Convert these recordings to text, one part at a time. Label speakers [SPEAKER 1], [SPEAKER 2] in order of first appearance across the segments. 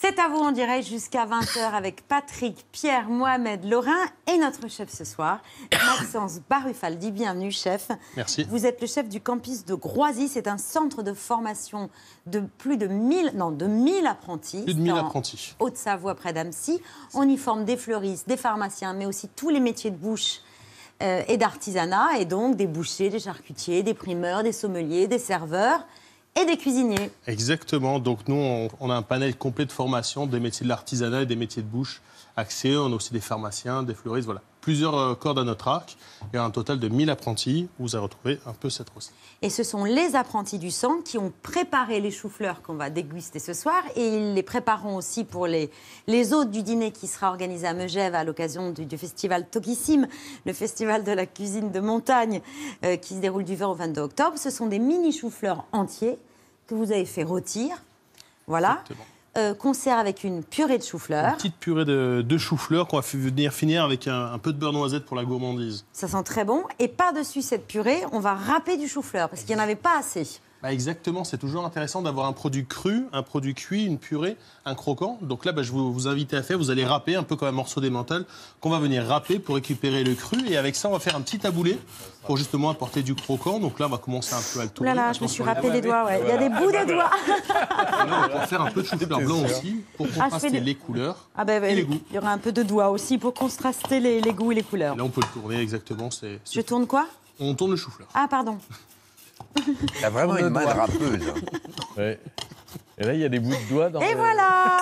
[SPEAKER 1] C'est à vous en direct jusqu'à 20h avec Patrick, Pierre, Mohamed, Laurin et notre chef ce soir, Maxence Barufaldi. Bienvenue, chef.
[SPEAKER 2] Merci.
[SPEAKER 1] Vous êtes le chef du campus de Groisy. C'est un centre de formation de plus de 1000 apprentis.
[SPEAKER 2] Plus de 1000 apprentis.
[SPEAKER 1] Haute-Savoie, près d'Annecy. On y forme des fleuristes, des pharmaciens, mais aussi tous les métiers de bouche et d'artisanat, et donc des bouchers, des charcutiers, des primeurs, des sommeliers, des serveurs et des cuisiniers.
[SPEAKER 2] Exactement. Donc nous, on a un panel complet de formation des métiers de l'artisanat et des métiers de bouche axés. On a aussi des pharmaciens, des fleuristes, voilà. Plusieurs cordes à notre arc. Et un total de 1000 apprentis. Vous allez retrouver un peu cette recette.
[SPEAKER 1] Et ce sont les apprentis du centre qui ont préparé les choux-fleurs qu'on va déguster ce soir. Et ils les prépareront aussi pour les hôtes du dîner qui sera organisé à Megève à l'occasion du festival Tokissime, le festival de la cuisine de montagne qui se déroule du 20 au 22 octobre. Ce sont des mini choux-fleurs entiers que vous avez fait rôtir. Voilà. Concert avec une purée de chou-fleur.
[SPEAKER 2] Une petite purée de chou-fleur qu'on va venir finir avec un peu de beurre noisette pour la gourmandise.
[SPEAKER 1] Ça sent très bon. Et par-dessus cette purée, on va râper du chou-fleur parce qu'il n'y en avait pas assez.
[SPEAKER 2] Bah exactement, c'est toujours intéressant d'avoir un produit cru, un produit cuit, une purée, un croquant. Donc là, je vous invite à faire, vous allez râper un peu comme un morceau d'emmental qu'on va venir râper pour récupérer le cru. Et avec ça, on va faire un petit taboulé pour justement apporter du croquant. Donc là, on va commencer un peu à le tourner.
[SPEAKER 1] Là, je me suis râpé les doigts, ouais. Il y a des bouts des doigts.
[SPEAKER 2] Et là, on va faire un peu de chou-fleur blanc aussi pour contraster les couleurs et les goûts.
[SPEAKER 1] Il y aura un peu de doigts aussi pour contraster les goûts et les couleurs.
[SPEAKER 2] Et là, on peut le tourner exactement.
[SPEAKER 1] Je tourne quoi?
[SPEAKER 2] On tourne le chou-fleur.
[SPEAKER 1] Ah, pardon.
[SPEAKER 3] T'as vraiment une main de râpeuse.
[SPEAKER 4] Ouais. Et là, il y a des bouts de doigts dans
[SPEAKER 1] Et voilà.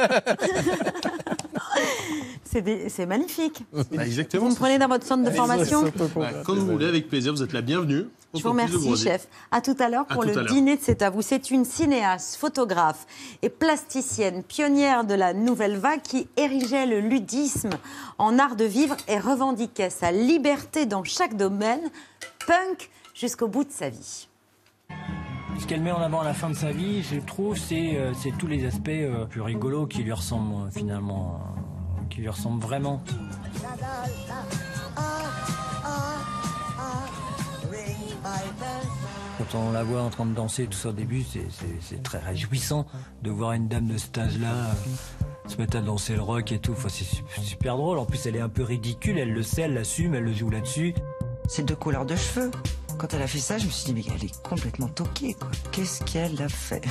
[SPEAKER 1] C'est magnifique.
[SPEAKER 2] Bah, exactement.
[SPEAKER 1] Vous me prenez dans votre centre de formation?
[SPEAKER 2] Quand vous voulez, avec plaisir, vous êtes la bienvenue.
[SPEAKER 1] Je vous remercie, chef. À tout à l'heure pour le dîner de C'est à vous. C'est une cinéaste, photographe et plasticienne, pionnière de la nouvelle vague qui érigeait le ludisme en art de vivre et revendiquait sa liberté dans chaque domaine, punk jusqu'au bout de sa vie.
[SPEAKER 5] Ce qu'elle met en avant à la fin de sa vie, je trouve, c'est tous les aspects plus rigolos qui lui ressemblent finalement, qui lui ressemblent vraiment. Quand on la voit en train de danser, tout ça au début, c'est très réjouissant de voir une dame de cet âge-là se mettre à danser le rock et tout. Enfin, c'est super drôle. En plus, elle est un peu ridicule, elle le sait, elle l'assume, elle le joue là-dessus.
[SPEAKER 6] C'est 2 couleurs de cheveux. Quand elle a fait ça, je me suis dit, mais elle est complètement toquée, quoi. Qu'est-ce qu'elle a fait?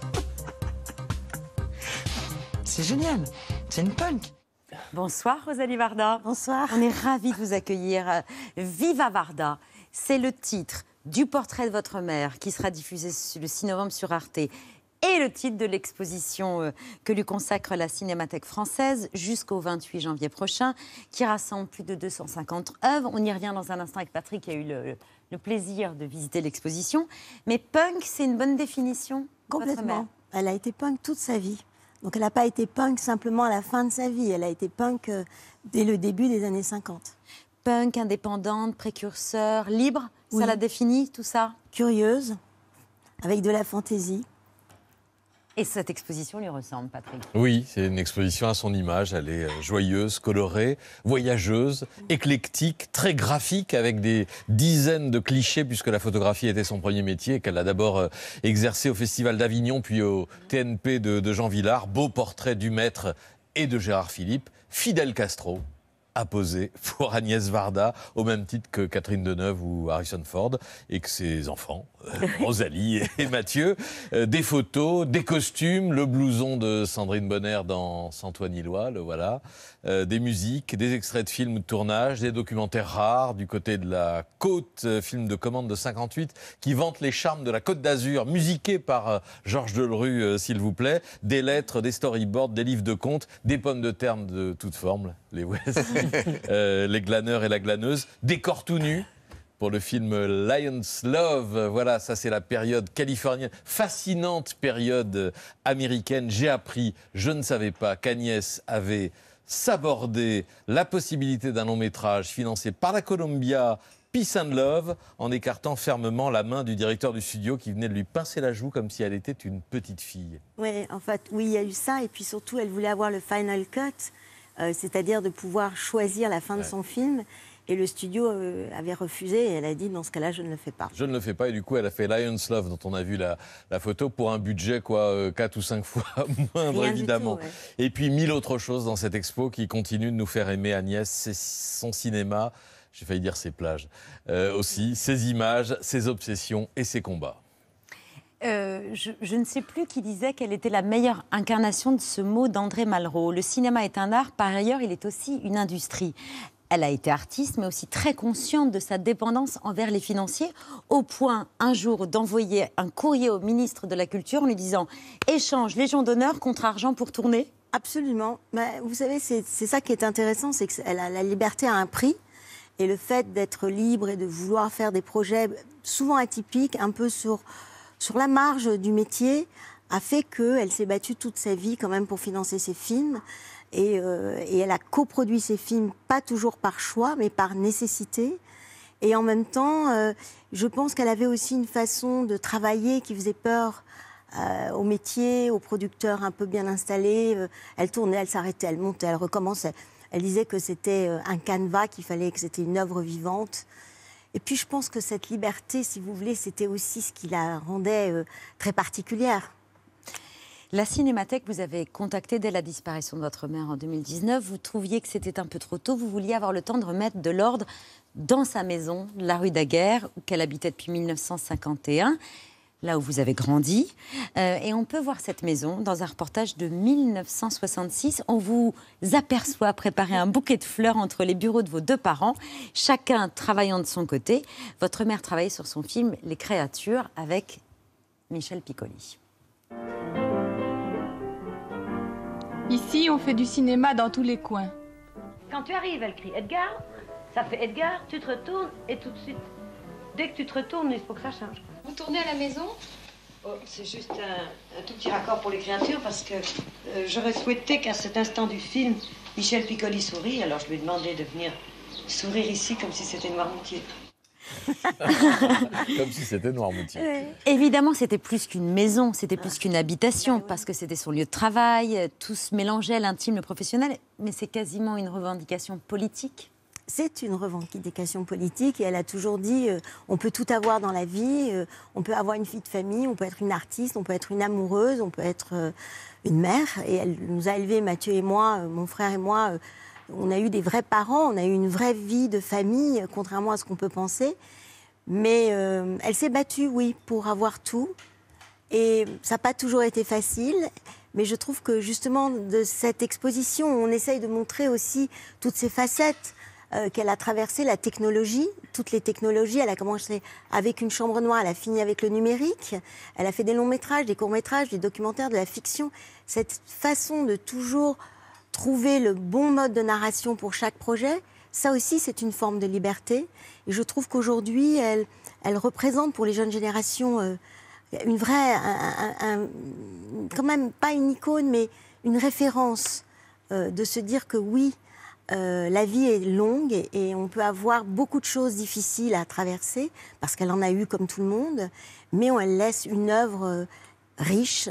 [SPEAKER 6] C'est génial. C'est une punk.
[SPEAKER 1] Bonsoir, Rosalie Varda.
[SPEAKER 7] Bonsoir.
[SPEAKER 1] On est ravis de vous accueillir. Viva Varda, c'est le titre du portrait de votre mère qui sera diffusé le 6 novembre sur Arte. Et le titre de l'exposition que lui consacre la Cinémathèque française jusqu'au 28 janvier prochain, qui rassemble plus de 250 œuvres. On y revient dans un instant avec Patrick, qui a eu le plaisir de visiter l'exposition. Mais punk, c'est une bonne définition?
[SPEAKER 7] Complètement. Elle a été punk toute sa vie. Donc elle n'a pas été punk simplement à la fin de sa vie. Elle a été punk dès le début des années 50.
[SPEAKER 1] Punk, indépendante, précurseur, libre, ça la définit, tout ça?
[SPEAKER 7] Curieuse, avec de la fantaisie.
[SPEAKER 1] Et cette exposition lui ressemble, Patrick?
[SPEAKER 4] Oui, c'est une exposition à son image. Elle est joyeuse, colorée, voyageuse, éclectique, très graphique, avec des dizaines de clichés, puisque la photographie était son premier métier, et qu'elle a d'abord exercé au Festival d'Avignon, puis au TNP de Jean Vilar. Beau portrait du maître et de Gérard Philippe. Fidel Castro a posé pour Agnès Varda, au même titre que Catherine Deneuve ou Harrison Ford, et que ses enfants, Rosalie et Mathieu. Des photos, des costumes, le blouson de Sandrine Bonner dans Santoine Illois, le voilà. Des musiques, des extraits de films de tournage, des documentaires rares du côté de la Côte, film de commande de 58, qui vante les charmes de la Côte d'Azur, musiqué par Georges Delerue, s'il vous plaît. Des lettres, des storyboards, des livres de contes, des pommes de terre de toutes formes, les voici. Les glaneurs et la glaneuse, des corps tout nus pour le film Lion's Love. Voilà, ça c'est la période californienne, fascinante période américaine. J'ai appris, je ne savais pas qu'Agnès avait sabordé la possibilité d'un long métrage financé par la Columbia, Peace and Love, en écartant fermement la main du directeur du studio qui venait de lui pincer la joue comme si elle était une petite fille.
[SPEAKER 7] Oui, en fait, oui, il y a eu ça. Et puis surtout, elle voulait avoir le final cut. C'est-à-dire de pouvoir choisir la fin de son film. Et le studio avait refusé et elle a dit dans ce cas-là, je ne le fais pas.
[SPEAKER 4] Je ne le fais pas et du coup elle a fait Lion's Love dont on a vu la photo pour un budget 4 ou 5 fois moindre
[SPEAKER 7] Rien du
[SPEAKER 4] évidemment.
[SPEAKER 7] tout, ouais.
[SPEAKER 4] Et puis 1000 autres choses dans cette expo qui continuent de nous faire aimer Agnès, son cinéma, j'ai failli dire ses plages, aussi, ses images, ses obsessions et ses combats.
[SPEAKER 1] Je ne sais plus qui disait quelle était la meilleure incarnation de ce mot d'André Malraux. Le cinéma est un art, par ailleurs il est aussi une industrie. Elle a été artiste, mais aussi très consciente de sa dépendance envers les financiers, au point un jour d'envoyer un courrier au ministre de la Culture en lui disant « Échange Légion d'honneur contre argent pour tourner ».
[SPEAKER 7] Absolument. Vous savez, c'est ça qui est intéressant, c'est que la liberté a un prix. Et le fait d'être libre et de vouloir faire des projets souvent atypiques, un peu sur la marge du métier, a fait qu'elle s'est battue toute sa vie quand même pour financer ses films. Et elle a coproduit ses films, pas toujours par choix, mais par nécessité. Et en même temps, je pense qu'elle avait aussi une façon de travailler qui faisait peur au métier, aux producteurs un peu bien installés. Elle tournait, elle s'arrêtait, elle montait, elle recommençait. Elle disait que c'était un canevas, qu'il fallait que c'était une œuvre vivante. Et puis je pense que cette liberté, si vous voulez, c'était aussi ce qui la rendait très particulière.
[SPEAKER 1] La Cinémathèque, vous avez contacté dès la disparition de votre mère en 2019. Vous trouviez que c'était un peu trop tôt. Vous vouliez avoir le temps de remettre de l'ordre dans sa maison, la rue Daguerre, qu'elle habitait depuis 1951, là où vous avez grandi. Et on peut voir cette maison dans un reportage de 1966. On vous aperçoit préparer un bouquet de fleurs entre les bureaux de vos deux parents, chacun travaillant de son côté. Votre mère travaillait sur son film Les Créatures avec Michel Piccoli.
[SPEAKER 8] Ici, on fait du cinéma dans tous les coins.
[SPEAKER 9] Quand tu arrives, elle crie Edgar, ça fait Edgar, tu te retournes et tout de suite, dès que tu te retournes, il faut que ça change.
[SPEAKER 8] Vous tournez à la maison?
[SPEAKER 9] Oh, c'est juste un tout petit raccord pour les créatures parce que j'aurais souhaité qu'à cet instant du film, Michel Piccoli sourit, alors je lui ai demandé de venir sourire ici comme si c'était Noirmoutier.
[SPEAKER 4] Comme si c'était Noirmoutier.
[SPEAKER 1] Évidemment, c'était plus qu'une maison, c'était plus qu'une habitation, parce que c'était son lieu de travail, tout se mélangeait, l'intime, le professionnel, mais c'est quasiment une revendication politique.
[SPEAKER 7] C'est une revendication politique et elle a toujours dit on peut tout avoir dans la vie, on peut avoir une vie de famille, on peut être une artiste, on peut être une amoureuse, on peut être une mère. Et elle nous a élevés, Mathieu et moi, mon frère et moi, on a eu des vrais parents, on a eu une vraie vie de famille, contrairement à ce qu'on peut penser. Mais elle s'est battue, oui, pour avoir tout. Et ça n'a pas toujours été facile. Mais je trouve que justement, de cette exposition, on essaye de montrer aussi toutes ces facettes qu'elle a traversées, la technologie, toutes les technologies. Elle a commencé avec une chambre noire, elle a fini avec le numérique. Elle a fait des longs métrages, des courts métrages, des documentaires, de la fiction. Cette façon de toujours trouver le bon mode de narration pour chaque projet, ça aussi, c'est une forme de liberté. Et je trouve qu'aujourd'hui, elle représente pour les jeunes générations une vraie, quand même pas une icône, mais une référence de se dire que oui, la vie est longue et on peut avoir beaucoup de choses difficiles à traverser parce qu'elle en a eu comme tout le monde, mais elle laisse une œuvre riche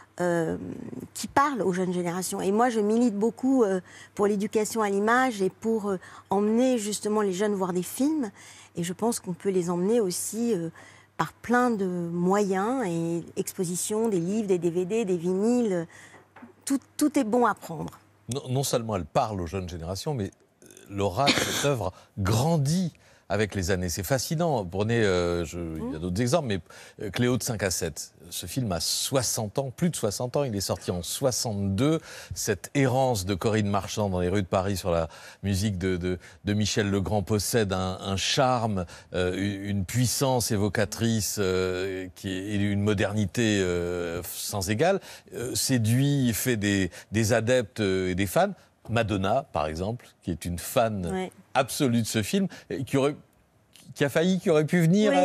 [SPEAKER 7] qui parle aux jeunes générations. Et moi, je milite beaucoup pour l'éducation à l'image et pour emmener justement les jeunes voir des films. Et je pense qu'on peut les emmener aussi par plein de moyens et expositions, des livres, des DVD, des vinyles. Tout est bon à prendre.
[SPEAKER 4] Non seulement elle parle aux jeunes générations, mais l'aura de cette œuvre grandit avec les années. C'est fascinant. Prenez, il y a d'autres exemples, mais Cléo de 5 à 7. Ce film a 60 ans, plus de 60 ans. Il est sorti en 62. Cette errance de Corinne Marchand dans les rues de Paris sur la musique de Michel Legrand possède un charme, une puissance évocatrice et une modernité sans égale. Séduit, fait des adeptes et des fans. Madonna, par exemple, qui est une fan absolue de ce film, qui aurait pu venir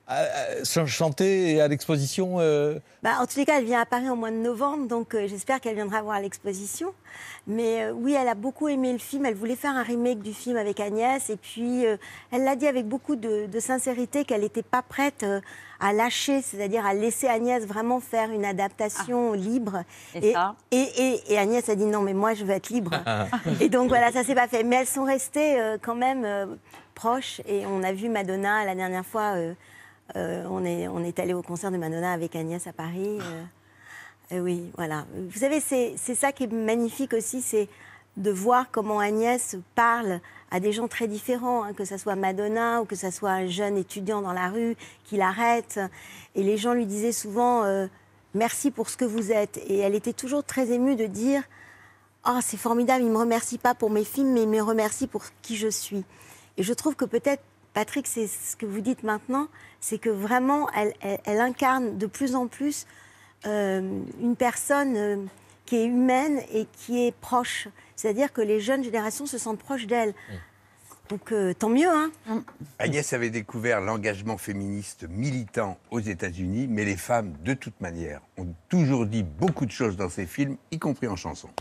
[SPEAKER 4] chanter à l'exposition
[SPEAKER 7] En tous les cas, elle vient à Paris au mois de novembre, donc j'espère qu'elle viendra voir l'exposition. Mais oui, elle a beaucoup aimé le film. Elle voulait faire un remake du film avec Agnès. Et puis, elle l'a dit avec beaucoup de sincérité qu'elle n'était pas prête à lâcher, c'est-à-dire à laisser Agnès vraiment faire une adaptation libre. Et Agnès a dit non, mais moi, je veux être libre. Et donc, voilà, ça ne s'est pas fait. Mais elles sont restées quand même proches. Et on a vu Madonna la dernière fois. On est allé au concert de Madonna avec Agnès à Paris. Oui, voilà. Vous savez, c'est ça qui est magnifique aussi, c'est de voir comment Agnès parle à des gens très différents, que ce soit Madonna ou que ce soit un jeune étudiant dans la rue qui l'arrête. Et les gens lui disaient souvent merci pour ce que vous êtes. Et elle était toujours très émue de dire oh, c'est formidable, il ne me remercie pas pour mes films, mais il me remercie pour qui je suis. Et je trouve que peut-être, Patrick, c'est ce que vous dites maintenant, c'est que vraiment, elle incarne de plus en plus une personne qui est humaine et qui est proche. C'est-à-dire que les jeunes générations se sentent proches d'elle. Donc, tant mieux, hein.
[SPEAKER 3] Agnès avait découvert l'engagement féministe militant aux États-Unis, mais les femmes, de toute manière, ont toujours dit beaucoup de choses dans ses films, y compris en chanson.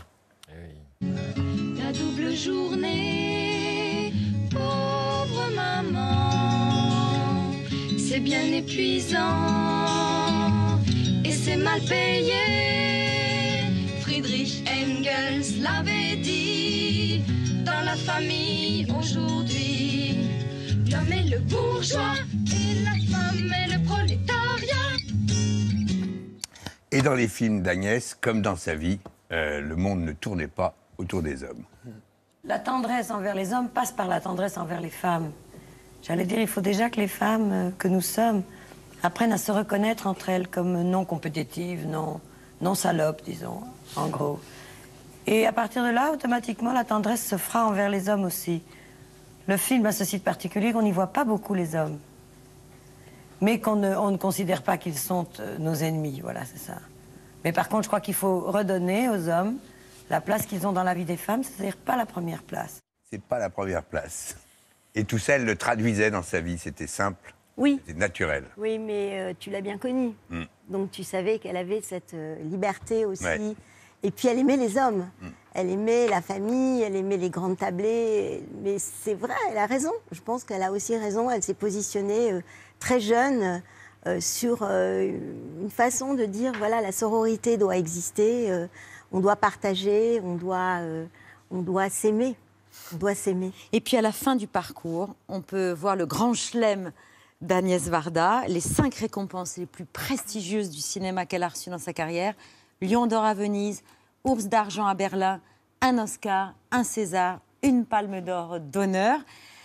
[SPEAKER 10] La double journée, pauvre maman, c'est bien épuisant et c'est mal payé. Friedrich Engels l'avait dit, dans la famille aujourd'hui, l'homme est le bourgeois et la femme est le prolétariat.
[SPEAKER 3] Et dans les films d'Agnès, comme dans sa vie, le monde ne tournait pas autour des hommes.
[SPEAKER 9] La tendresse envers les hommes passe par la tendresse envers les femmes. J'allais dire, il faut déjà que les femmes que nous sommes apprennent à se reconnaître entre elles comme non compétitives, non salopes, disons, en gros. Et à partir de là, automatiquement, la tendresse se fera envers les hommes aussi. Le film a ceci de particulier qu'on n'y voit pas beaucoup les hommes. Mais on ne considère pas qu'ils sont nos ennemis, voilà, c'est ça. Mais par contre, je crois qu'il faut redonner aux hommes la place qu'ils ont dans la vie des femmes, c'est-à-dire pas la première place.
[SPEAKER 3] C'est pas la première place. Et tout ça, elle le traduisait dans sa vie, c'était simple,
[SPEAKER 7] oui.
[SPEAKER 3] C'était naturel.
[SPEAKER 7] Oui, mais tu l'as bien connue. Donc tu savais qu'elle avait cette liberté aussi. Ouais. Et puis elle aimait les hommes. Elle aimait la famille, elle aimait les grandes tablées. Mais c'est vrai, elle a raison. Je pense qu'elle a aussi raison. Elle s'est positionnée très jeune sur une façon de dire, voilà, la sororité doit exister, on doit partager, on doit s'aimer. On doit s'aimer.
[SPEAKER 1] Et puis à la fin du parcours, on peut voir le grand chelem d'Agnès Varda, les 5 récompenses les plus prestigieuses du cinéma qu'elle a reçues dans sa carrière. Lion d'or à Venise, Ours d'argent à Berlin, un Oscar, un César, une Palme d'or d'honneur.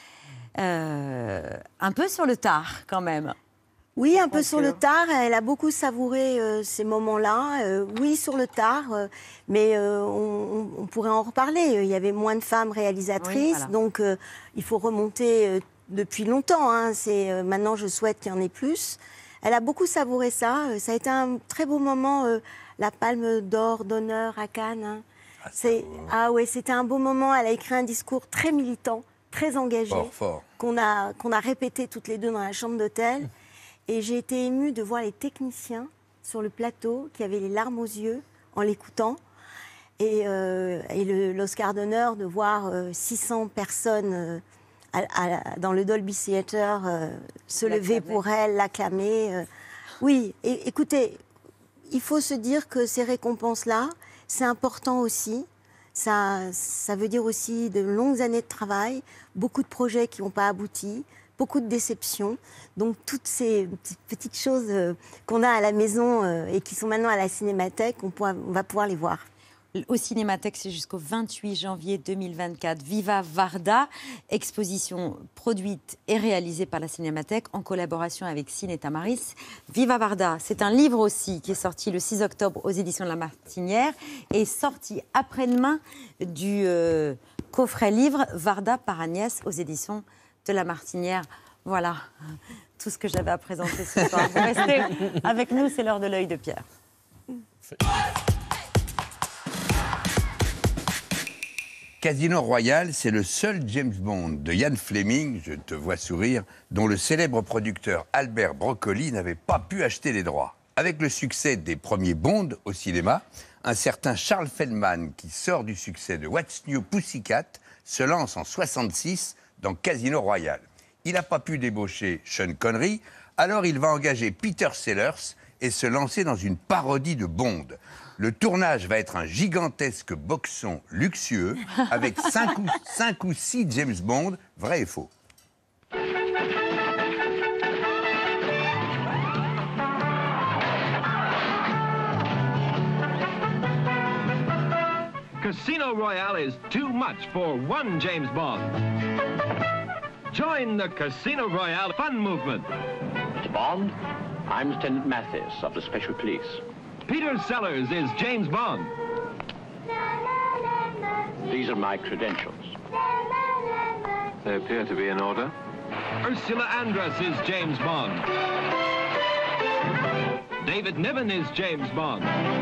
[SPEAKER 1] Un peu sur le tard quand même.
[SPEAKER 7] Oui, un peu sur le tard. Elle a beaucoup savouré ces moments-là. Oui, sur le tard, mais on pourrait en reparler. Il y avait moins de femmes réalisatrices, oui, voilà. Donc il faut remonter depuis longtemps. Hein. Maintenant, je souhaite qu'il y en ait plus. Elle a beaucoup savouré ça. Ça a été un très beau moment, la Palme d'or d'honneur à Cannes. Hein. Oui, c'était un beau moment. Elle a écrit un discours très militant, très engagé,
[SPEAKER 3] fort.
[SPEAKER 7] qu'on a répété toutes les deux dans la chambre d'hôtel. Et j'ai été émue de voir les techniciens sur le plateau qui avaient les larmes aux yeux en l'écoutant. Et l'Oscar d'honneur de voir 600 personnes dans le Dolby Theatre se lever pour elle, l'acclamer. Oui, et écoutez, il faut se dire que ces récompenses-là, c'est important aussi. Ça veut dire aussi de longues années de travail, beaucoup de projets qui n'ont pas abouti, beaucoup de déceptions. Donc toutes ces petites choses qu'on a à la maison et qui sont maintenant à la Cinémathèque, on va pouvoir les voir.
[SPEAKER 1] Au Cinémathèque, c'est jusqu'au 28 janvier 2024. Viva Varda, exposition produite et réalisée par la Cinémathèque en collaboration avec Ciné Tamaris. Viva Varda, c'est un livre aussi qui est sorti le 6 octobre aux éditions de La Martinière et sorti après-demain du coffret livre Varda par Agnès aux éditions de La Martinière. Voilà tout ce que j'avais à présenter ce soir. Vous restez avec nous, c'est l'heure de l'œil de Pierre.
[SPEAKER 3] Casino Royale, c'est le seul James Bond de Ian Fleming, je te vois sourire, dont le célèbre producteur Albert Broccoli n'avait pas pu acheter les droits. Avec le succès des premiers Bond au cinéma, un certain Charles Feldman, qui sort du succès de What's New Pussycat, se lance en 66 dans Casino Royale. Il n'a pas pu débaucher Sean Connery, alors il va engager Peter Sellers et se lancer dans une parodie de Bond. Le tournage va être un gigantesque boxon luxueux avec 5 ou 6 James Bond, vrai et faux.
[SPEAKER 11] Casino Royale is too much for one James Bond. Join the Casino Royale fun movement.
[SPEAKER 12] Mr. Bond, I'm Lieutenant Mathis of the Special Police.
[SPEAKER 11] Peter Sellers is James Bond.
[SPEAKER 12] These are my credentials.
[SPEAKER 11] They appear to be in order. Ursula Andress is James Bond. David Niven is James Bond.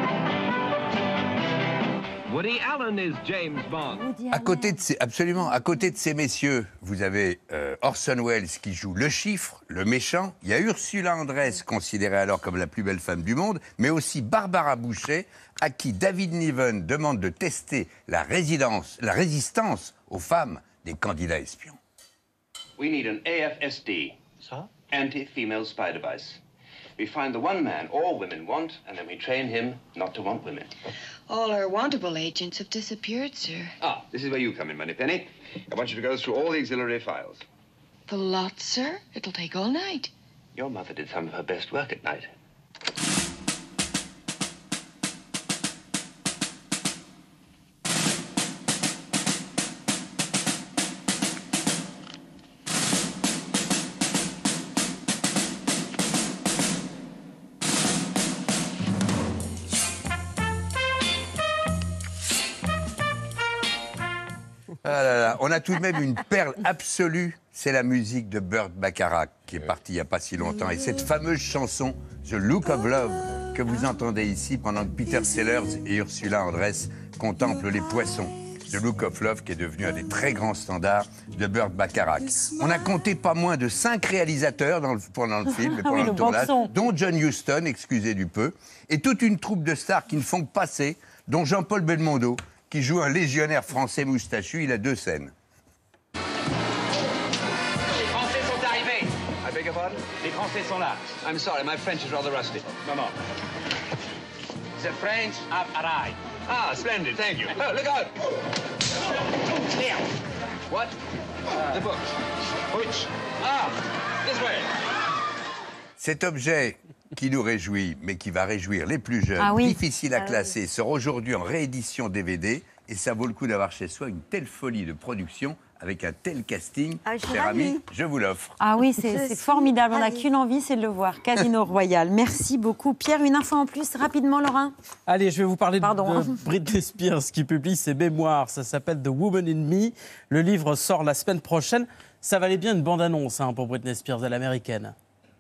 [SPEAKER 11] Woody Allen is James Bond.
[SPEAKER 3] À côté de ces messieurs, vous avez Orson Welles qui joue le chiffre, le méchant. Il y a Ursula Andress, considérée alors comme la plus belle femme du monde, mais aussi Barbara Boucher, à qui David Niven demande de tester la résistance aux femmes des candidats espions.
[SPEAKER 13] We need an AFSD, anti-female spy device. We find the one man all women want, and then we train him not to want women.
[SPEAKER 14] All our wantable agents have disappeared, sir.
[SPEAKER 13] Ah, this is where you come in, Moneypenny. I want you to go through all the auxiliary files.
[SPEAKER 14] The lot, sir? It'll take all night.
[SPEAKER 13] Your mother did some of her best work at night.
[SPEAKER 3] Ah là là, on a tout de même une perle absolue, c'est la musique de Burt Bacharach, qui est parti il n'y a pas si longtemps. Et cette fameuse chanson, The Look of Love, que vous entendez ici pendant que Peter Sellers et Ursula Andress contemplent les poissons. The Look of Love, qui est devenu un des très grands standards de Burt Bacharach. On a compté pas moins de 5 réalisateurs pendant le film et pendant le tournage, dont John Huston, excusez du peu, et toute une troupe de stars qui ne font que passer, dont Jean-Paul Belmondo, qui joue un légionnaire français moustachu. Il a 2 scènes.
[SPEAKER 13] Les Français sont arrivés. I beg your pardon? Les Français sont là. I'm sorry, my French is rather rusty. No, no. The French have arrived. Ah, splendid, thank you. Oh, look out! Here. What? The book. Which? Ah, this way.
[SPEAKER 3] Cet objet qui nous réjouit, mais qui va réjouir les plus jeunes, difficile à classer, sort aujourd'hui en réédition DVD, et ça vaut le coup d'avoir chez soi une telle folie de production, avec un tel casting. Cher ami, je vous l'offre.
[SPEAKER 1] Ah oui, c'est formidable, on n'a qu'une envie, c'est de le voir. Casino Royale, merci beaucoup. Pierre, une info en plus, rapidement, Laurent.
[SPEAKER 15] Allez, je vais vous parler de Britney Spears, qui publie ses mémoires, ça s'appelle The Woman in Me. Le livre sort la semaine prochaine. Ça valait bien une bande-annonce pour Britney Spears à l'américaine.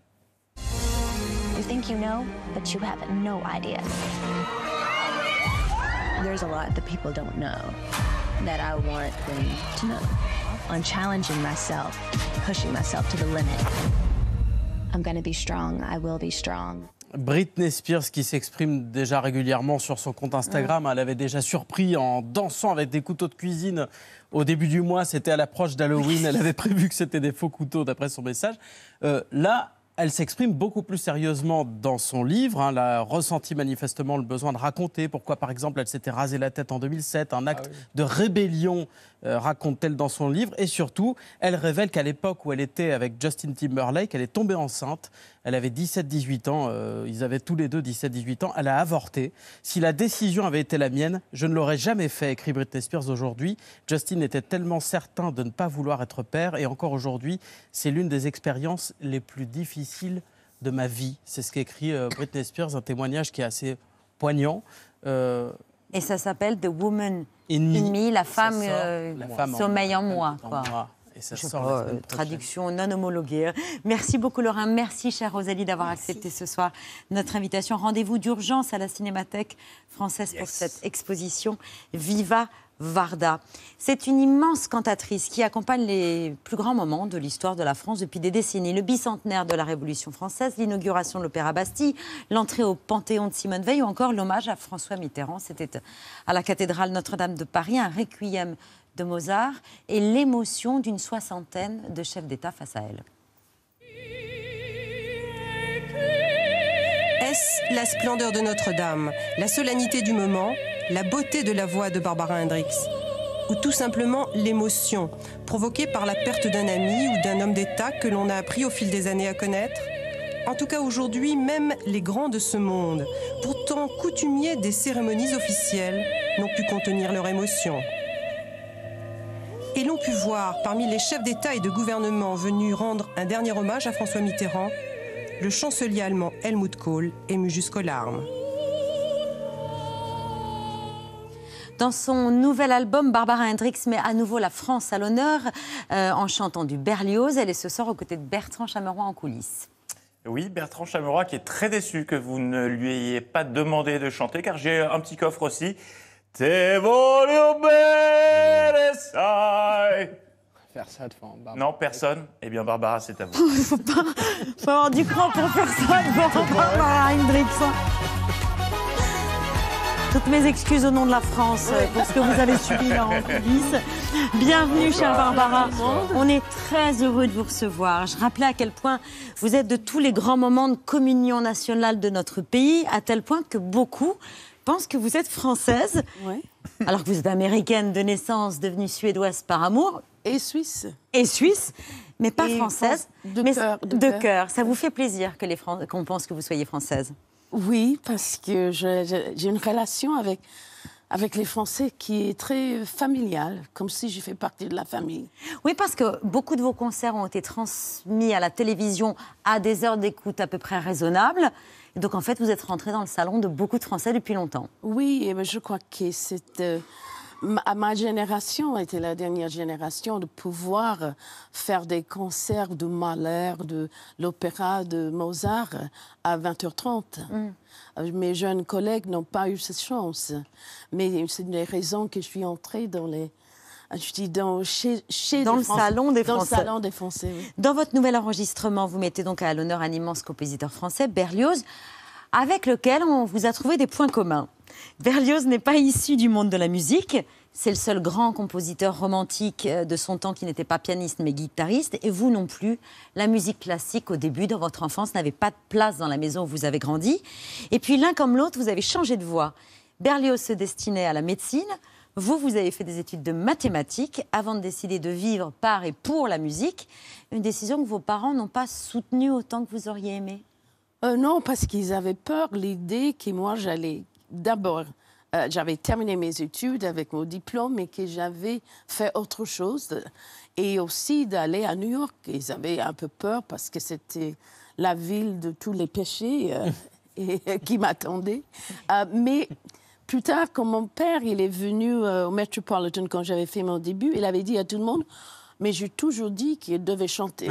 [SPEAKER 16] You think you know, but you have no idea. There's a lot that people don't know that I want them to know. I'm challenging myself, pushing myself to the limit. I'm gonna be strong, I will be strong.
[SPEAKER 15] Britney Spears qui s'exprime déjà régulièrement sur son compte Instagram. Elle avait déjà surpris en dansant avec des couteaux de cuisine au début du mois. C'était à l'approche d'Halloween. Elle avait prévu que c'était des faux couteaux d'après son message. Là, elle s'exprime beaucoup plus sérieusement dans son livre. Elle a ressenti manifestement le besoin de raconter pourquoi, par exemple, elle s'était rasé la tête en 2007. Un acte de rébellion, raconte-t-elle dans son livre. Et surtout, elle révèle qu'à l'époque où elle était avec Justin Timberlake, elle est tombée enceinte. Elle avait 17-18 ans. Ils avaient tous les deux 17-18 ans. Elle a avorté. Si la décision avait été la mienne, je ne l'aurais jamais fait, écrit Britney Spears aujourd'hui. Justin était tellement certain de ne pas vouloir être père. Et encore aujourd'hui, c'est l'une des expériences les plus difficiles de ma vie. C'est ce qu'écrit Britney Spears, un témoignage qui est assez poignant.
[SPEAKER 1] Et ça s'appelle The Woman in Me, la femme sommeille en moi.
[SPEAKER 15] Et ça
[SPEAKER 1] Je sais
[SPEAKER 15] sort
[SPEAKER 1] pas,
[SPEAKER 15] la semaine prochaine.
[SPEAKER 1] traduction non homologuée. Merci beaucoup Laurent, merci chère Rosalie d'avoir accepté ce soir notre invitation. Rendez-vous d'urgence à la Cinémathèque française pour cette exposition Viva Varda. C'est une immense cantatrice qui accompagne les plus grands moments de l'histoire de la France depuis des décennies. Le bicentenaire de la Révolution française, l'inauguration de l'Opéra Bastille, l'entrée au Panthéon de Simone Veil ou encore l'hommage à François Mitterrand. C'était à la cathédrale Notre-Dame de Paris, un requiem de Mozart et l'émotion d'une soixantaine de chefs d'État face à elle.
[SPEAKER 17] Est-ce la splendeur de Notre-Dame, la solennité du moment, la beauté de la voix de Barbara Hendricks, ou tout simplement l'émotion provoquée par la perte d'un ami ou d'un homme d'État que l'on a appris au fil des années à connaître? En tout cas, aujourd'hui, même les grands de ce monde, pourtant coutumiers des cérémonies officielles, n'ont pu contenir leur émotion. Et l'on pu voir, parmi les chefs d'État et de gouvernement venus rendre un dernier hommage à François Mitterrand, le chancelier allemand Helmut Kohl, ému jusqu'aux larmes.
[SPEAKER 1] Dans son nouvel album, Barbara Hendricks met à nouveau la France à l'honneur en chantant du Berlioz. Elle est ce soir aux côtés de Bertrand Chameroy en coulisses.
[SPEAKER 18] Oui, Bertrand Chameroy qui est très déçu que vous ne lui ayez pas demandé de chanter, car j'ai un petit coffre aussi. Te voglio bene, sai.
[SPEAKER 15] Faire ça devant Barbara.
[SPEAKER 18] Non, personne. Eh bien, Barbara, c'est à vous.
[SPEAKER 1] faut avoir du cran pour faire ça devant Barbara Hendricks. Toutes mes excuses au nom de la France pour ce que vous avez subi là en coulisses. Bienvenue, chère Barbara. On est très heureux de vous recevoir. Je rappelais à quel point vous êtes de tous les grands moments de communion nationale de notre pays, à tel point que beaucoup pensent que vous êtes française, alors que vous êtes américaine de naissance, devenue suédoise par amour.
[SPEAKER 19] Et suisse.
[SPEAKER 1] Et suisse, mais pas
[SPEAKER 19] Et
[SPEAKER 1] française.
[SPEAKER 19] de cœur.
[SPEAKER 1] Ça vous fait plaisir que qu'on pense que vous soyez française?
[SPEAKER 19] Oui, parce que j'ai une relation avec les Français qui est très familiale, comme si je fais partie de la famille.
[SPEAKER 1] Oui, parce que beaucoup de vos concerts ont été transmis à la télévision à des heures d'écoute à peu près raisonnables. Et donc, en fait, vous êtes rentrée dans le salon de beaucoup de Français depuis longtemps.
[SPEAKER 19] Oui, et je crois que c'est... ma génération était la dernière génération de pouvoir faire des concerts de Mahler, de l'opéra de Mozart à 20h30. Mes jeunes collègues n'ont pas eu cette chance. Mais c'est une des raisons que je suis entrée dans les... Je dis dans le
[SPEAKER 1] salon des Français.
[SPEAKER 19] Dans le salon des Français, oui.
[SPEAKER 1] Dans votre nouvel enregistrement, vous mettez donc à l'honneur un immense compositeur français, Berlioz, avec lequel on vous a trouvé des points communs. Berlioz n'est pas issu du monde de la musique. C'est le seul grand compositeur romantique de son temps qui n'était pas pianiste mais guitariste. Et vous non plus. La musique classique, au début, dans votre enfance, n'avait pas de place dans la maison où vous avez grandi. Et puis, l'un comme l'autre, vous avez changé de voie. Berlioz se destinait à la médecine. Vous avez fait des études de mathématiques avant de décider de vivre par et pour la musique. Une décision que vos parents n'ont pas soutenue autant que vous auriez aimé.
[SPEAKER 19] Non, parce qu'ils avaient peur, l'idée que moi, j'allais d'abord... j'avais terminé mes études avec mon diplôme et que j'avais fait autre chose. Et aussi d'aller à New York. Ils avaient un peu peur parce que c'était la ville de tous les péchés qui m'attendait. Mais plus tard, quand mon père il est venu au Metropolitan, quand j'avais fait mon début, il avait dit à tout le monde... Mais j'ai toujours dit qu'il devait chanter.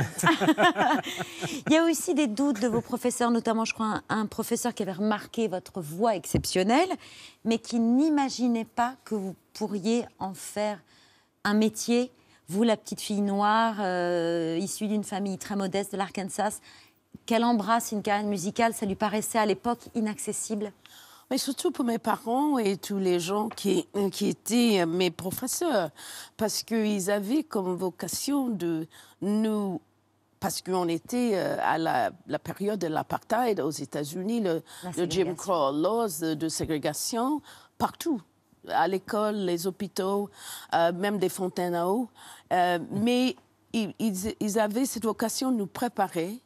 [SPEAKER 1] Il y a aussi des doutes de vos professeurs, notamment, je crois, un professeur qui avait remarqué votre voix exceptionnelle, mais qui n'imaginait pas que vous pourriez en faire un métier. Vous, la petite fille noire, issue d'une famille très modeste de l'Arkansas, qu'elle embrasse une carrière musicale, ça lui paraissait à l'époque inaccessible.
[SPEAKER 19] Mais surtout pour mes parents et tous les gens qui étaient mes professeurs, parce qu'ils avaient comme vocation de nous... Parce qu'on était à la période de l'apartheid aux États-Unis, le Jim Crow laws de ségrégation, partout, à l'école, les hôpitaux, même des fontaines à eau. Mais ils avaient cette vocation de nous préparer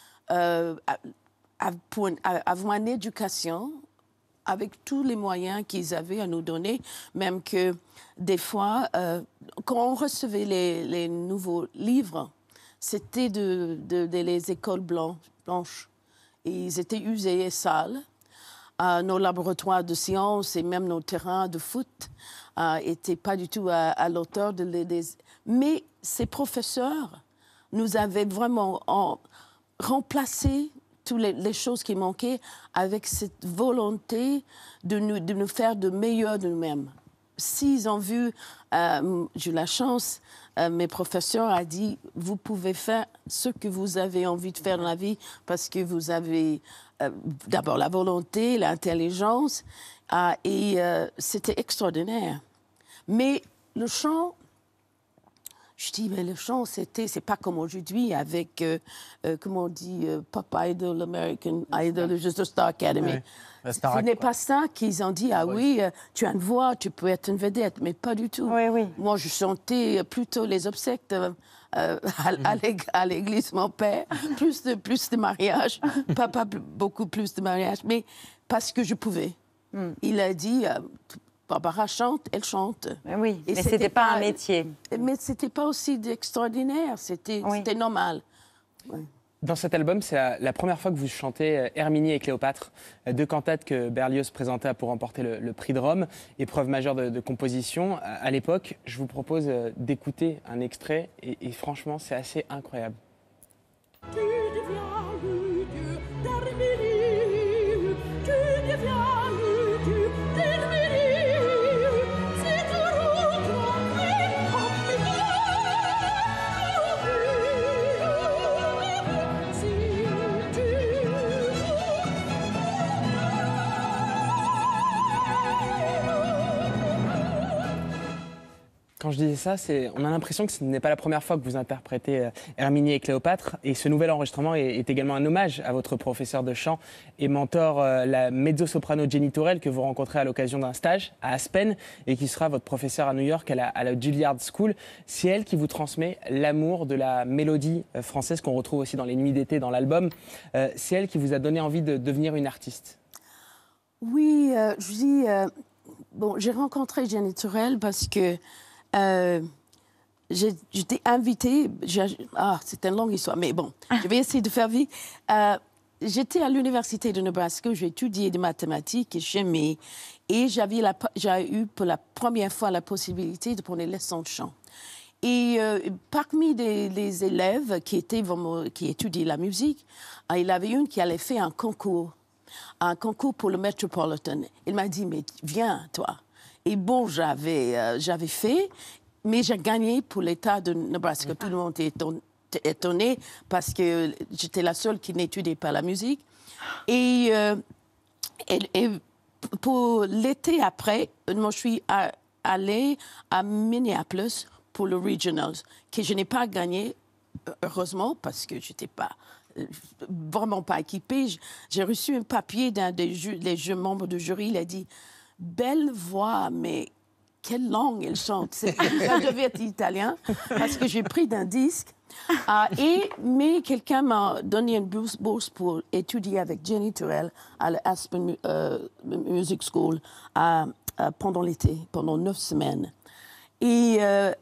[SPEAKER 19] pour avoir une éducation avec tous les moyens qu'ils avaient à nous donner, même que des fois, quand on recevait les nouveaux livres, c'était les écoles blanches. Et ils étaient usés et sales. nos laboratoires de sciences et même nos terrains de foot n'étaient pas du tout à l'auteur Mais ces professeurs nous avaient vraiment remplacé toutes les choses qui manquaient avec cette volonté de nous faire de meilleurs de nous-mêmes. S'ils ont vu, j'ai eu la chance, mes professeurs ont dit, vous pouvez faire ce que vous avez envie de faire dans la vie parce que vous avez d'abord la volonté, l'intelligence, et c'était extraordinaire. Mais le chant, je dis, mais le chant, c'est pas comme aujourd'hui avec, comment on dit, Pop Idol, American Idol, juste Star Academy.
[SPEAKER 15] Ouais,
[SPEAKER 19] Ce n'est pas ça qu'ils ont dit, oui, tu as une voix, tu peux être une vedette, mais pas du tout. Moi, je chantais plutôt les obsèques à l'église, mon père, plus de mariages, papa beaucoup plus de mariages, mais parce que je pouvais. Il a dit... Barbara chante, elle chante.
[SPEAKER 1] Oui, mais ce n'était pas un métier.
[SPEAKER 19] Mais ce n'était pas aussi extraordinaire, c'était normal. Ouais.
[SPEAKER 20] Dans cet album, c'est la première fois que vous chantez Herminie et Cléopâtre, deux cantates que Berlioz présentait pour remporter le prix de Rome, épreuve majeure de composition. À l'époque, je vous propose d'écouter un extrait et franchement, c'est assez incroyable.
[SPEAKER 10] Tu deviens le dieu d'Herminie, tu deviens le dieu d'Herminie.
[SPEAKER 20] Quand je disais ça, on a l'impression que ce n'est pas la première fois que vous interprétez Herminie et Cléopâtre. Et ce nouvel enregistrement est également un hommage à votre professeur de chant et mentor, la mezzo-soprano Jenny Turrell, que vous rencontrez à l'occasion d'un stage à Aspen et qui sera votre professeur à New York à la Juilliard School. C'est elle qui vous transmet l'amour de la mélodie française qu'on retrouve aussi dans Les Nuits d'été, dans l'album. C'est elle qui vous a donné envie de devenir une artiste.
[SPEAKER 19] Oui, je dis... bon, j'ai rencontré Jenny Turrell parce que j'étais invitée, c'est une longue histoire, mais bon, je vais essayer de faire vite. J'étais à l'université de Nebraska, j'ai étudié des mathématiques et chimie, et j'ai eu pour la première fois la possibilité de prendre des leçons de chant. Et parmi les élèves qui étudiaient la musique, il y avait une qui allait faire un concours pour le Metropolitan. Il m'a dit, mais viens, toi. Et bon, j'avais fait, mais j'ai gagné pour l'État de Nebraska. Tout le monde était étonné parce que j'étais la seule qui n'étudiait pas la musique. Et pour l'été après, moi, je suis allée à Minneapolis pour le Regionals, que je n'ai pas gagné, heureusement, parce que je n'étais pas... vraiment pas équipée. J'ai reçu un papier d'un des membres du jury. Il a dit « Belle voix, mais quelle langue elle chante ?» Ça devait être italien, parce que j'ai pris d'un disque. Mais quelqu'un m'a donné une bourse pour étudier avec Jenny Turrell à l'Aspen Music School pendant l'été, pendant 9 semaines. Et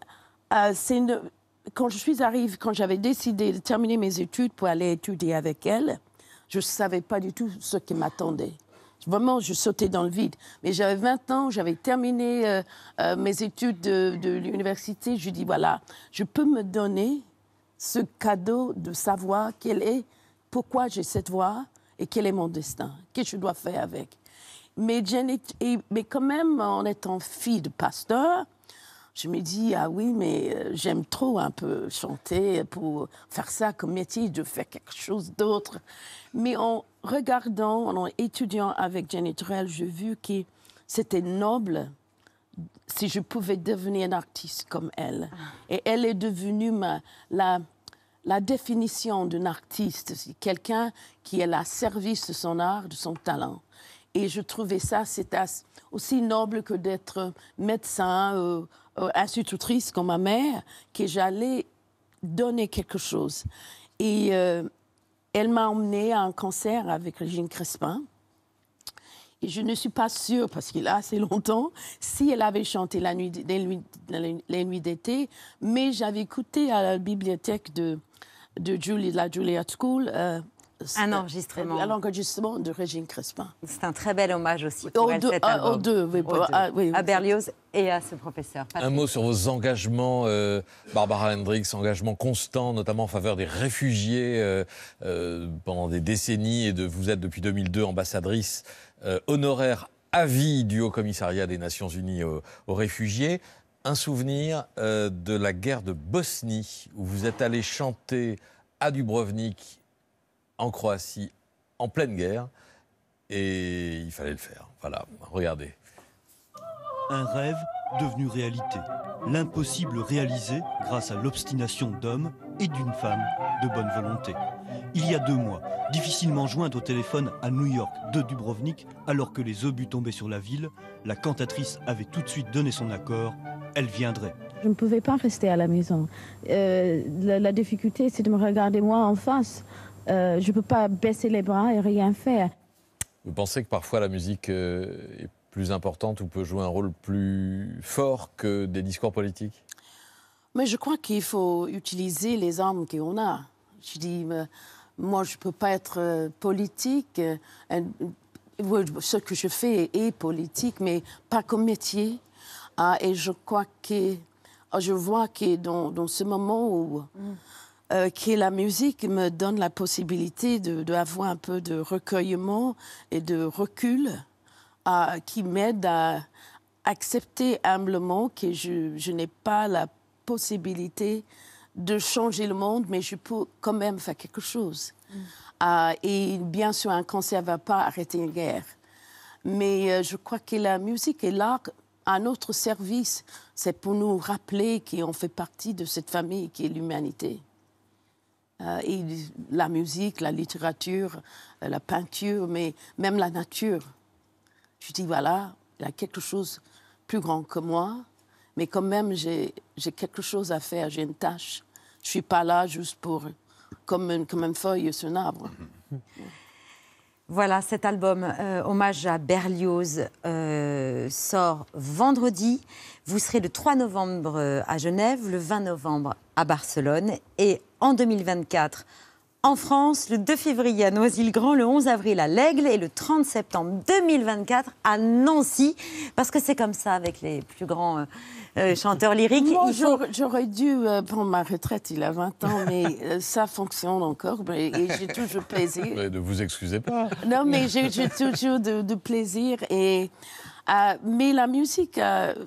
[SPEAKER 19] quand j'avais décidé de terminer mes études pour aller étudier avec elle, je ne savais pas du tout ce qui m'attendait. Vraiment, je sautais dans le vide. Mais j'avais 20 ans, j'avais terminé mes études de l'université. Je dis, voilà, je peux me donner ce cadeau de savoir pourquoi j'ai cette voix et quel est mon destin, qu'est-ce que je dois faire avec. Mais quand même, en étant fille de pasteur, je me dis, ah oui, mais j'aime trop un peu chanter pour faire ça comme métier, de faire quelque chose d'autre. Mais en regardant, en étudiant avec Jenny Turrell, j'ai vu que c'était noble si je pouvais devenir une artiste comme elle. Et elle est devenue la définition d'un artiste, quelqu'un qui est à service de son art, de son talent. Et je trouvais ça, c'était aussi noble que d'être médecin, institutrice comme ma mère, que j'allais donner quelque chose. Et elle m'a emmenée à un concert avec Régine Crespin. Et je ne suis pas sûre, parce qu'il y a assez longtemps, si elle avait chanté les nuits d'été, mais j'avais écouté à la bibliothèque de la Juilliard School
[SPEAKER 1] Un enregistrement.
[SPEAKER 19] Un enregistrement de Régine Crespin.
[SPEAKER 1] C'est un très bel hommage aussi pour elle, cet album.
[SPEAKER 19] Aux deux, oui.
[SPEAKER 1] À Berlioz et à ce professeur.
[SPEAKER 4] Un mot sur vos engagements, Barbara Hendricks, engagements constants, notamment en faveur des réfugiés pendant des décennies, et vous êtes depuis 2002 ambassadrice honoraire à vie du Haut-Commissariat des Nations Unies aux réfugiés. Un souvenir de la guerre de Bosnie, où vous êtes allé chanter à Dubrovnik, en Croatie, en pleine guerre, et il fallait le faire. Voilà, regardez.
[SPEAKER 21] Un rêve devenu réalité. L'impossible réalisé grâce à l'obstination d'hommes et d'une femme de bonne volonté. Il y a 2 mois, difficilement jointe au téléphone à New York de Dubrovnik, alors que les obus tombaient sur la ville, la cantatrice avait tout de suite donné son accord. Elle viendrait.
[SPEAKER 22] Je ne pouvais pas rester à la maison. La difficulté, c'est de me regarder moi en face. Je ne peux pas baisser les bras et rien faire.
[SPEAKER 4] Vous pensez que parfois la musique est plus importante ou peut jouer un rôle plus fort que des discours politiques?
[SPEAKER 19] Mais je crois qu'il faut utiliser les armes qu'on a. Je dis, moi, je ne peux pas être politique. Ce que je fais est politique, mais pas comme métier. Et je crois que je vois que dans ce moment où que la musique me donne la possibilité d'avoir un peu de recueillement et de recul qui m'aide à accepter humblement que je n'ai pas la possibilité de changer le monde, mais je peux quand même faire quelque chose. Et bien sûr, un cancer ne va pas arrêter une guerre. Mais je crois que la musique et l'art, à notre service, c'est pour nous rappeler qu'on fait partie de cette famille qui est l'humanité. Et la musique, la littérature, la peinture, mais même la nature. Je dis, voilà, il y a quelque chose de plus grand que moi, mais quand même, j'ai quelque chose à faire, j'ai une tâche. Je ne suis pas là juste pour, comme une feuille sur un arbre.
[SPEAKER 1] Voilà, cet album, hommage à Berlioz, sort vendredi. Vous serez le 3 novembre à Genève, le 20 novembre à Barcelone et en 2024 en France, le 2 février à Noisy-le-Grand, le 11 avril à l'Aigle et le 30 septembre 2024 à Nancy. Parce que c'est comme ça avec les plus grands chanteurs lyriques.
[SPEAKER 19] Moi, j'aurais dû prendre ma retraite il y a 20 ans, mais ça fonctionne encore et j'ai toujours plaisir.
[SPEAKER 4] Mais ne vous excusez pas.
[SPEAKER 19] Non, mais j'ai toujours de plaisir. Mais la musique,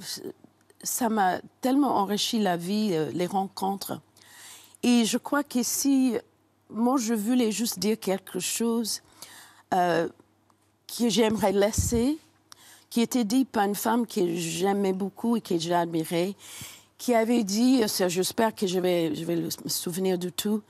[SPEAKER 19] ça m'a tellement enrichi la vie, les rencontres. Et je crois que si... Moi, je voulais juste dire quelque chose que j'aimerais laisser, qui était dit par une femme que j'aimais beaucoup et que j'admirais, qui avait dit, j'espère que je vais me souvenir de tout,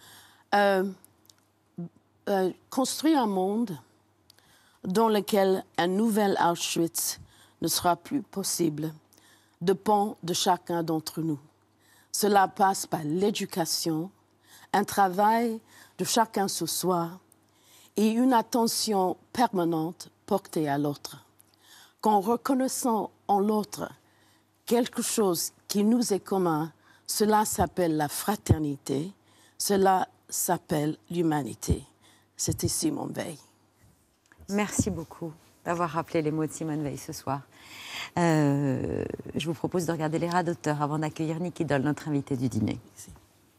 [SPEAKER 19] construire un monde dans lequel un nouvel Auschwitz ne sera plus possible dépend de chacun d'entre nous. Cela passe par l'éducation, un travail de chacun sur soi et une attention permanente portée à l'autre. Qu'en reconnaissant en l'autre quelque chose qui nous est commun, cela s'appelle la fraternité, cela s'appelle l'humanité. C'était Simone Veil.
[SPEAKER 1] Merci beaucoup d'avoir rappelé les mots de Simone Veil ce soir. Je vous propose de regarder les rats d'auteur avant d'accueillir Nicky Doll, notre invité du dîner. Merci.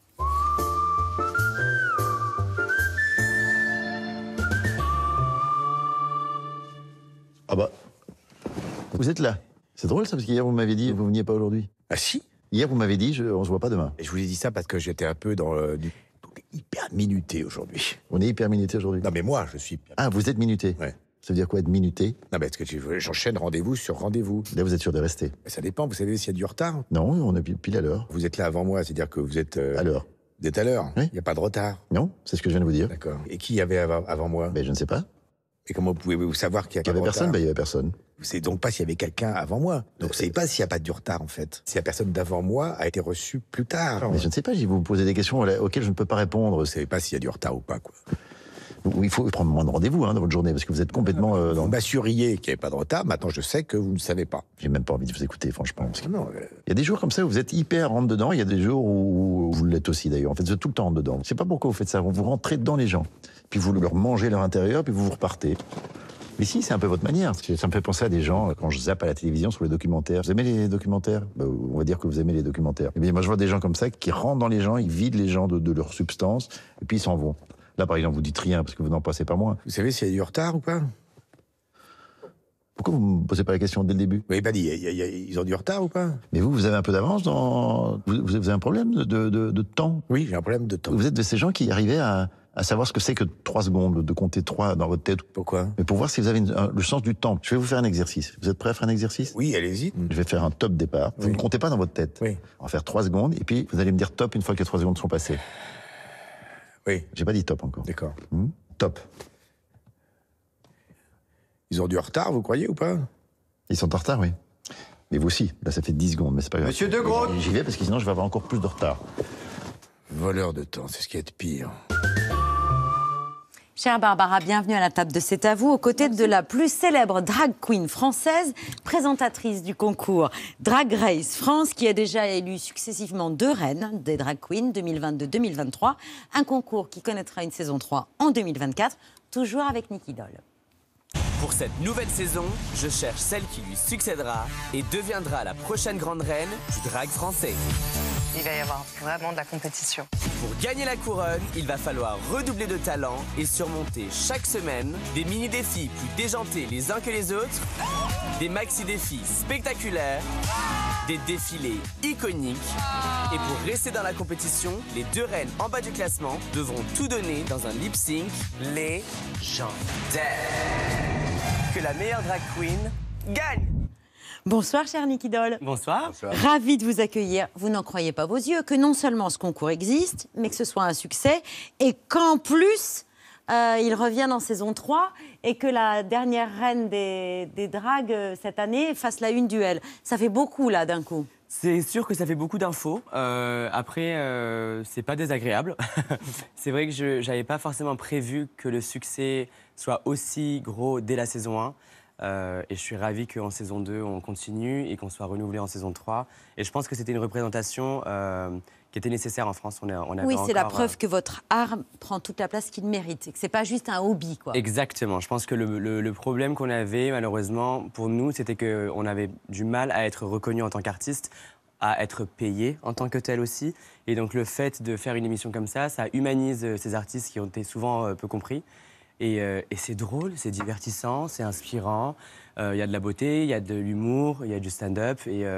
[SPEAKER 23] Ah bah, vous êtes là. C'est drôle ça, parce qu'hier vous m'avez dit que vous ne veniez pas aujourd'hui.
[SPEAKER 24] Ah si.
[SPEAKER 23] Hier vous m'avez dit on se voit pas demain.
[SPEAKER 24] Et je vous ai dit ça parce que j'étais un peu dans du hyper minuté aujourd'hui.
[SPEAKER 23] On est hyper minuté aujourd'hui.
[SPEAKER 24] Non mais moi je suis...
[SPEAKER 23] Ah, vous êtes minuté.
[SPEAKER 24] Ouais.
[SPEAKER 23] Ça veut dire quoi être minuté?
[SPEAKER 24] Non mais parce que j'enchaîne rendez-vous sur rendez-vous.
[SPEAKER 23] Là vous êtes sûr de rester?
[SPEAKER 24] Mais ça dépend, vous savez s'il y a du retard?
[SPEAKER 23] Non, on est pile à l'heure.
[SPEAKER 24] Vous êtes là avant moi, c'est-à-dire que vous êtes...
[SPEAKER 23] À l'heure.
[SPEAKER 24] Vous êtes à l'heure?
[SPEAKER 23] Oui.
[SPEAKER 24] Il n'y a pas de retard?
[SPEAKER 23] Non, c'est ce que je viens de vous dire.
[SPEAKER 24] D'accord. Et qui y avait avant moi?
[SPEAKER 23] Ben je ne sais pas.
[SPEAKER 24] Et comment pouvez-vous savoir qu'il y a
[SPEAKER 23] Il n'y avait personne, ben il n'y avait personne.
[SPEAKER 24] Vous savez donc pas s'il y avait quelqu'un avant moi. Donc vous savez pas s'il n'y a pas du retard en fait. Si la personne d'avant moi a été reçue plus tard.
[SPEAKER 23] Mais je ne sais pas, vous me posez des questions auxquelles je ne peux pas répondre.
[SPEAKER 24] Vous savez pas s'il y a du retard ou pas quoi.
[SPEAKER 23] Il faut prendre moins de rendez-vous dans votre journée, parce que vous êtes complètement...
[SPEAKER 24] Vous m'assuriez qu'il n'y avait pas de retard, maintenant je sais que vous ne savez pas.
[SPEAKER 23] J'ai même pas envie de vous écouter, franchement. Parce que il y a des jours comme ça où vous êtes hyper rentre-dedans, il y a des jours où vous l'êtes aussi d'ailleurs. En fait, vous êtes tout le temps rentre-dedans. Je sais pas pourquoi vous faites ça, vous rentrez dans les gens, puis vous leur mangez leur intérieur, puis vous repartez. Mais si, c'est un peu votre manière. Ça me fait penser à des gens, quand je zappe à la télévision sur les documentaires. Vous aimez les documentaires? On va dire que vous aimez les documentaires. Eh bien, moi, je vois des gens comme ça qui rentrent dans les gens, ils vident les gens de leur substance, et puis ils s'en vont. Là, par exemple, vous dites rien, parce que vous n'en passez pas moins.
[SPEAKER 24] Vous savez s'il y a du retard ou pas?
[SPEAKER 23] Pourquoi vous ne me posez pas la question dès le début?
[SPEAKER 24] Vous m'avez pas dit, ils ont du retard ou pas?
[SPEAKER 23] Mais vous avez un peu d'avance dans... Vous avez un problème de temps?
[SPEAKER 24] Oui, j'ai un problème de temps.
[SPEAKER 23] Vous êtes de ces gens qui arrivaient à savoir ce que c'est que 3 secondes, de compter 3 dans votre tête.
[SPEAKER 24] Pourquoi?
[SPEAKER 23] Mais pour voir si vous avez le sens du temps. Je vais vous faire un exercice. Vous êtes prêt à faire un exercice?
[SPEAKER 24] Oui, allez-y.
[SPEAKER 23] Je vais faire un top départ. Vous ne comptez pas dans votre tête.
[SPEAKER 24] Oui.
[SPEAKER 23] On va faire 3 secondes, et puis vous allez me dire top une fois que les 3 secondes sont passées.
[SPEAKER 24] Oui.
[SPEAKER 23] J'ai pas dit top encore.
[SPEAKER 24] D'accord.
[SPEAKER 23] Top.
[SPEAKER 24] Ils ont du retard, vous croyez ou pas?
[SPEAKER 23] Ils sont en retard, oui. Mais vous aussi. Là, ça fait 10 secondes, mais c'est pas grave.
[SPEAKER 24] Monsieur De Groot.
[SPEAKER 23] J'y vais parce que sinon je vais avoir encore plus de retard.
[SPEAKER 24] Voleur de temps, c'est ce qui est de pire.
[SPEAKER 1] Chère Barbara, bienvenue à la table de C'est à vous, aux côtés de la plus célèbre drag queen française, présentatrice du concours Drag Race France, qui a déjà élu successivement 2 reines des drag queens, 2022-2023, un concours qui connaîtra une saison 3 en 2024, toujours avec Nicky Doll.
[SPEAKER 2] Pour cette nouvelle saison, je cherche celle qui lui succédera et deviendra la prochaine grande reine du drag français.
[SPEAKER 5] Il va y avoir vraiment de la compétition.
[SPEAKER 2] Pour gagner la couronne, il va falloir redoubler de talent et surmonter chaque semaine des mini-défis plus déjantés les uns que les autres, des maxi-défis spectaculaires, des défilés iconiques. Et pour rester dans la compétition, les 2 reines en bas du classement devront tout donner dans un lip-sync légendaire. Que la meilleure drag queen gagne!
[SPEAKER 1] Bonsoir, cher Nicky Doll.
[SPEAKER 2] Bonsoir.
[SPEAKER 1] Ravi de vous accueillir. Vous n'en croyez pas vos yeux que non seulement ce concours existe, mais que ce soit un succès et qu'en plus, il revienne en saison 3 et que la dernière reine des dragues cette année fasse la une du L. Ça fait beaucoup, là, d'un coup.
[SPEAKER 2] C'est sûr que ça fait beaucoup d'infos. Après, c'est pas désagréable. C'est vrai que je n'avais pas forcément prévu que le succès soit aussi gros dès la saison 1. Et je suis ravi qu'en saison 2, on continue et qu'on soit renouvelé en saison 3. Et je pense que c'était une représentation qui était nécessaire en France.
[SPEAKER 1] Oui, c'est la preuve que votre art prend toute la place qu'il mérite et que ce n'est pas juste un hobby, quoi.
[SPEAKER 2] Exactement. Je pense que le problème qu'on avait, malheureusement, pour nous, c'était qu'on avait du mal à être reconnu en tant qu'artiste, à être payé en tant que tel aussi. Et donc le fait de faire une émission comme ça humanise ces artistes qui ont été souvent peu compris. Et c'est drôle, c'est divertissant, c'est inspirant. Il y a de la beauté, il y a de l'humour, il y a du stand-up.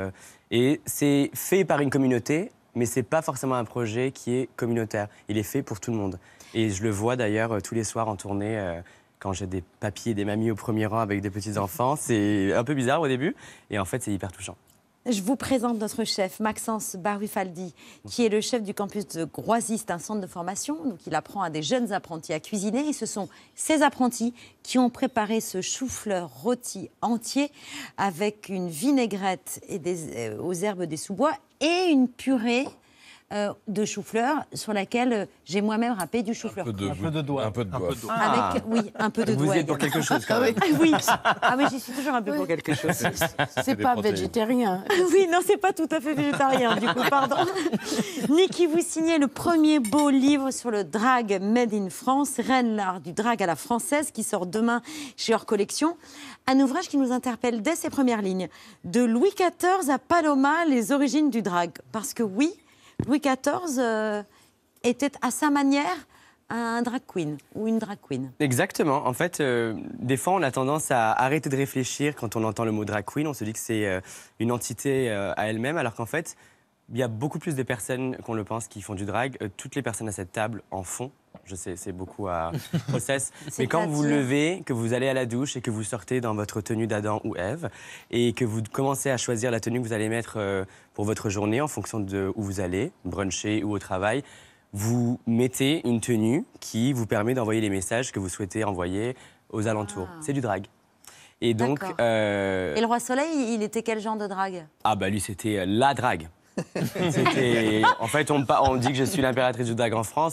[SPEAKER 2] Et c'est fait par une communauté, mais ce n'est pas forcément un projet qui est communautaire. Il est fait pour tout le monde. Et je le vois d'ailleurs tous les soirs en tournée, quand j'ai des papis et des mamies au premier rang avec des petits-enfants. C'est un peu bizarre au début, et en fait, c'est hyper touchant.
[SPEAKER 1] Je vous présente notre chef, Maxence Barufaldi, qui est le chef du campus de Groisy, un centre de formation. Donc, il apprend à des jeunes apprentis à cuisiner. Et ce sont ces apprentis qui ont préparé ce chou-fleur rôti entier avec une vinaigrette et aux herbes des sous-bois et une purée de chou-fleur sur laquelle j'ai moi-même râpé du chou-fleur.
[SPEAKER 15] Un peu de doigt.
[SPEAKER 4] Un peu de doigt.
[SPEAKER 1] Avec, oui, un peu de
[SPEAKER 2] Vous
[SPEAKER 1] doigt.
[SPEAKER 2] y êtes pour quelque chose, quand même.
[SPEAKER 1] Oui, j'y suis toujours un peu pour quelque chose.
[SPEAKER 19] C'est pas végétarien.
[SPEAKER 1] Oui, non, c'est pas tout à fait végétarien, du coup, pardon. Niki, vous signez le premier beau livre sur le drag made in France, Reine l'art du drag à la française, qui sort demain chez Hors Collection. Un ouvrage qui nous interpelle dès ses premières lignes. De Louis XIV à Paloma, les origines du drag. Parce que oui, Louis XIV était à sa manière un drag queen ou une drag queen.
[SPEAKER 2] Exactement. En fait, des fois, on a tendance à arrêter de réfléchir quand on entend le mot drag queen. On se dit que c'est une entité à elle-même, alors qu'en fait, il y a beaucoup plus de personnes qu'on le pense qui font du drag. Toutes les personnes à cette table en font. Je sais, c'est beaucoup à process. Mais quand vous levez, que vous allez à la douche et que vous sortez dans votre tenue d'Adam ou Ève et que vous commencez à choisir la tenue que vous allez mettre pour votre journée en fonction de où vous allez, bruncher ou au travail, vous mettez une tenue qui vous permet d'envoyer les messages que vous souhaitez envoyer aux alentours. C'est du drag. Et donc...
[SPEAKER 1] Et le Roi Soleil, il était quel genre de drag?
[SPEAKER 2] Ah bah lui, c'était la drag. En fait, on dit que je suis l'impératrice du drag en France.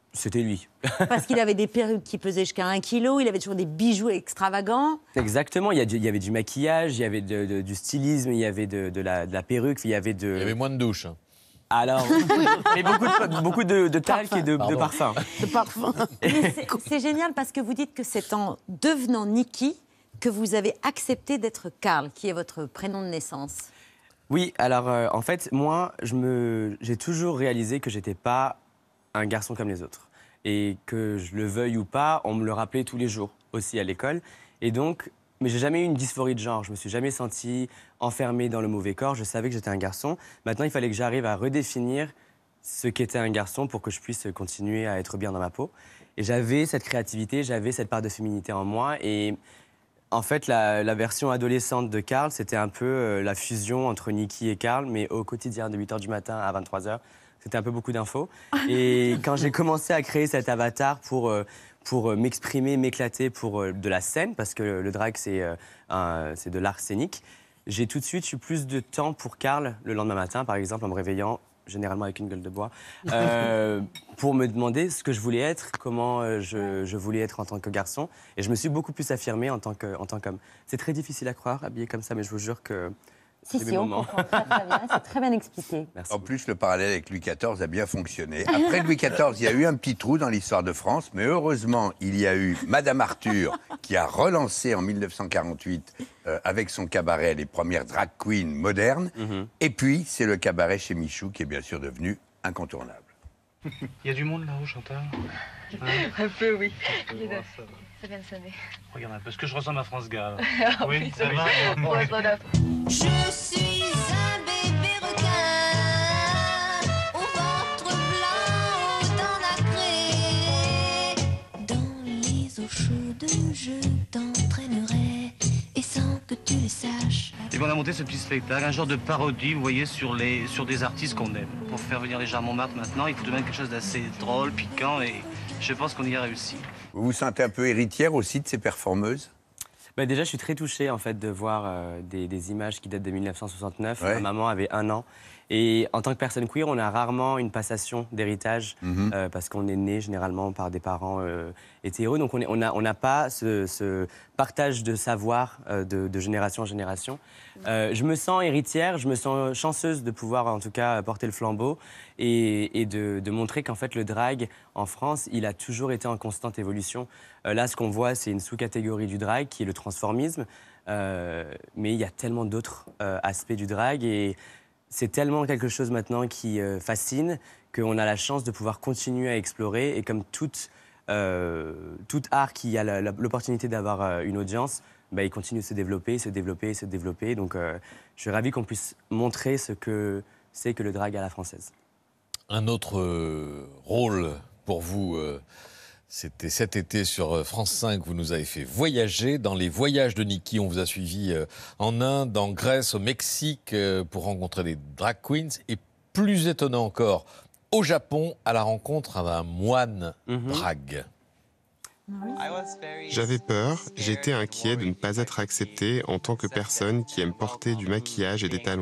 [SPEAKER 2] C'était lui.
[SPEAKER 1] Parce qu'il avait des perruques qui pesaient jusqu'à 1 kilo, il avait toujours des bijoux extravagants.
[SPEAKER 2] Exactement, il y avait du maquillage, il y avait du stylisme, il y avait de la perruque, il y avait de...
[SPEAKER 4] Il y avait moins de douches. Hein.
[SPEAKER 2] Alors, mais beaucoup de talc et de parfum.
[SPEAKER 19] De parfum.
[SPEAKER 1] C'est génial parce que vous dites que c'est en devenant Niki que vous avez accepté d'être Karl, qui est votre prénom de naissance.
[SPEAKER 2] Oui, alors en fait, moi, j'ai toujours réalisé que j'étais pas un garçon comme les autres. Et que je le veuille ou pas, on me le rappelait tous les jours, aussi à l'école. Et donc, mais j'ai jamais eu une dysphorie de genre. Je me suis jamais senti enfermé dans le mauvais corps. Je savais que j'étais un garçon. Maintenant, il fallait que j'arrive à redéfinir ce qu'était un garçon pour que je puisse continuer à être bien dans ma peau. Et j'avais cette créativité, j'avais cette part de féminité en moi. Et en fait, la version adolescente de Karl, c'était un peu la fusion entre Niki et Karl, mais au quotidien, de 8h du matin à 23h. C'était un peu beaucoup d'infos. Et quand j'ai commencé à créer cet avatar pour m'exprimer, m'éclater pour de la scène, parce que le drag, c'est de l'art scénique, j'ai tout de suite eu plus de temps pour Karl le lendemain matin, par exemple, en me réveillant, généralement avec une gueule de bois, pour me demander ce que je voulais être, comment je voulais être en tant que garçon. Et je me suis beaucoup plus affirmé en tant qu'homme. C'est très difficile à croire, habillé comme ça, mais je vous jure que...
[SPEAKER 1] Si, on comprend très bien, c'est très bien expliqué.
[SPEAKER 2] Merci.
[SPEAKER 3] En plus, le parallèle avec Louis XIV a bien fonctionné. Après Louis XIV, il y a eu un petit trou dans l'histoire de France, mais heureusement, il y a eu Madame Arthur qui a relancé en 1948 avec son cabaret les premières drag queens modernes. Et puis, c'est le cabaret chez Michou qui est bien sûr devenu incontournable.
[SPEAKER 6] Il y a du monde là-haut, Chantal?
[SPEAKER 5] Un peu, oui.
[SPEAKER 6] Ça vient de sonner. Regarde un peu, est-ce que je ressemble à France Gall?
[SPEAKER 5] Oui,
[SPEAKER 6] ça va.
[SPEAKER 10] Je suis un bébé requin au ventre blanc, aux dents nacrées. Dans les eaux chaudes, je t'entraînerai et sans que tu le saches.
[SPEAKER 6] Et bien, on a monté ce petit spectacle, un genre de parodie, vous voyez, sur des artistes qu'on aime. Pour faire venir les gens à Montmartre maintenant, il faut tout de même quelque chose d'assez drôle, piquant, et je pense qu'on y a réussi.
[SPEAKER 3] Vous vous sentez un peu héritière aussi de ces performeuses?
[SPEAKER 2] Déjà, je suis très touché en fait de voir des images qui datent de 1969.
[SPEAKER 3] Ouais.
[SPEAKER 2] Ma maman avait 1 an. Et en tant que personne queer, on a rarement une passation d'héritage parce qu'on est né généralement par des parents hétéros. Donc on n'a pas ce partage de savoir de génération en génération. Je me sens héritière, je me sens chanceuse de pouvoir en tout cas porter le flambeau et de montrer qu'en fait le drag en France, il a toujours été en constante évolution. Là, ce qu'on voit, c'est une sous-catégorie du drag qui est le transformisme. Mais il y a tellement d'autres aspects du drag et c'est tellement quelque chose maintenant qui fascine qu'on a la chance de pouvoir continuer à explorer. Et comme tout art qui a l'opportunité d'avoir une audience, il continue de se développer, se développer, se développer. Donc je suis ravi qu'on puisse montrer ce que c'est que le drag à la française.
[SPEAKER 4] Un autre rôle pour vous, c'était cet été sur France 5, vous nous avez fait voyager. Dans les voyages de Niki, on vous a suivi en Inde, en Grèce, au Mexique, pour rencontrer des drag queens. Et plus étonnant encore, au Japon, à la rencontre d'un moine drag.
[SPEAKER 7] J'avais peur, j'étais inquiet de ne pas être accepté en tant que personne qui aime porter du maquillage et des talons.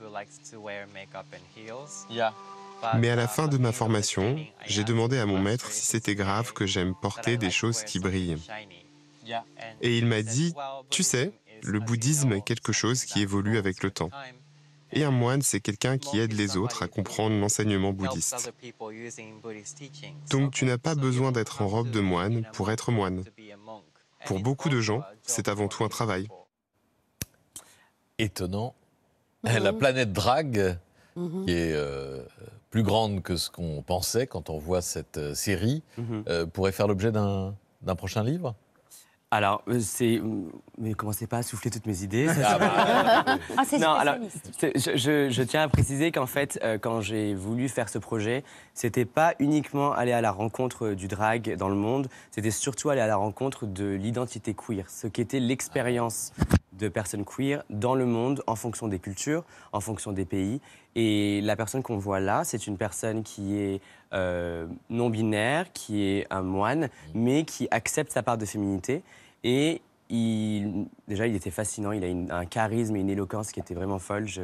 [SPEAKER 7] Mais à la fin de ma formation, j'ai demandé à mon maître si c'était grave que j'aime porter des choses qui brillent. Et il m'a dit, tu sais, le bouddhisme est quelque chose qui évolue avec le temps. Et un moine, c'est quelqu'un qui aide les autres à comprendre l'enseignement bouddhiste. Donc tu n'as pas besoin d'être en robe de moine pour être moine. Pour beaucoup de gens, c'est avant tout un travail.
[SPEAKER 4] Étonnant. La planète drag, qui est plus grande que ce qu'on pensait quand on voit cette série, pourrait faire l'objet d'un prochain livre?
[SPEAKER 2] Alors, mais commencez pas à souffler toutes mes idées.
[SPEAKER 1] C'est
[SPEAKER 2] non, alors,
[SPEAKER 1] spécialiste.
[SPEAKER 2] je tiens à préciser qu'en fait, quand j'ai voulu faire ce projet, c'était pas uniquement aller à la rencontre du drag dans le monde, c'était surtout aller à la rencontre de l'identité queer, ce qu'était l'expérience de personnes queer dans le monde en fonction des cultures, en fonction des pays. Et la personne qu'on voit là, c'est une personne qui est non-binaire, qui est un moine, mais qui accepte sa part de féminité. Et déjà, il était fascinant, il a un charisme et une éloquence qui était vraiment folle.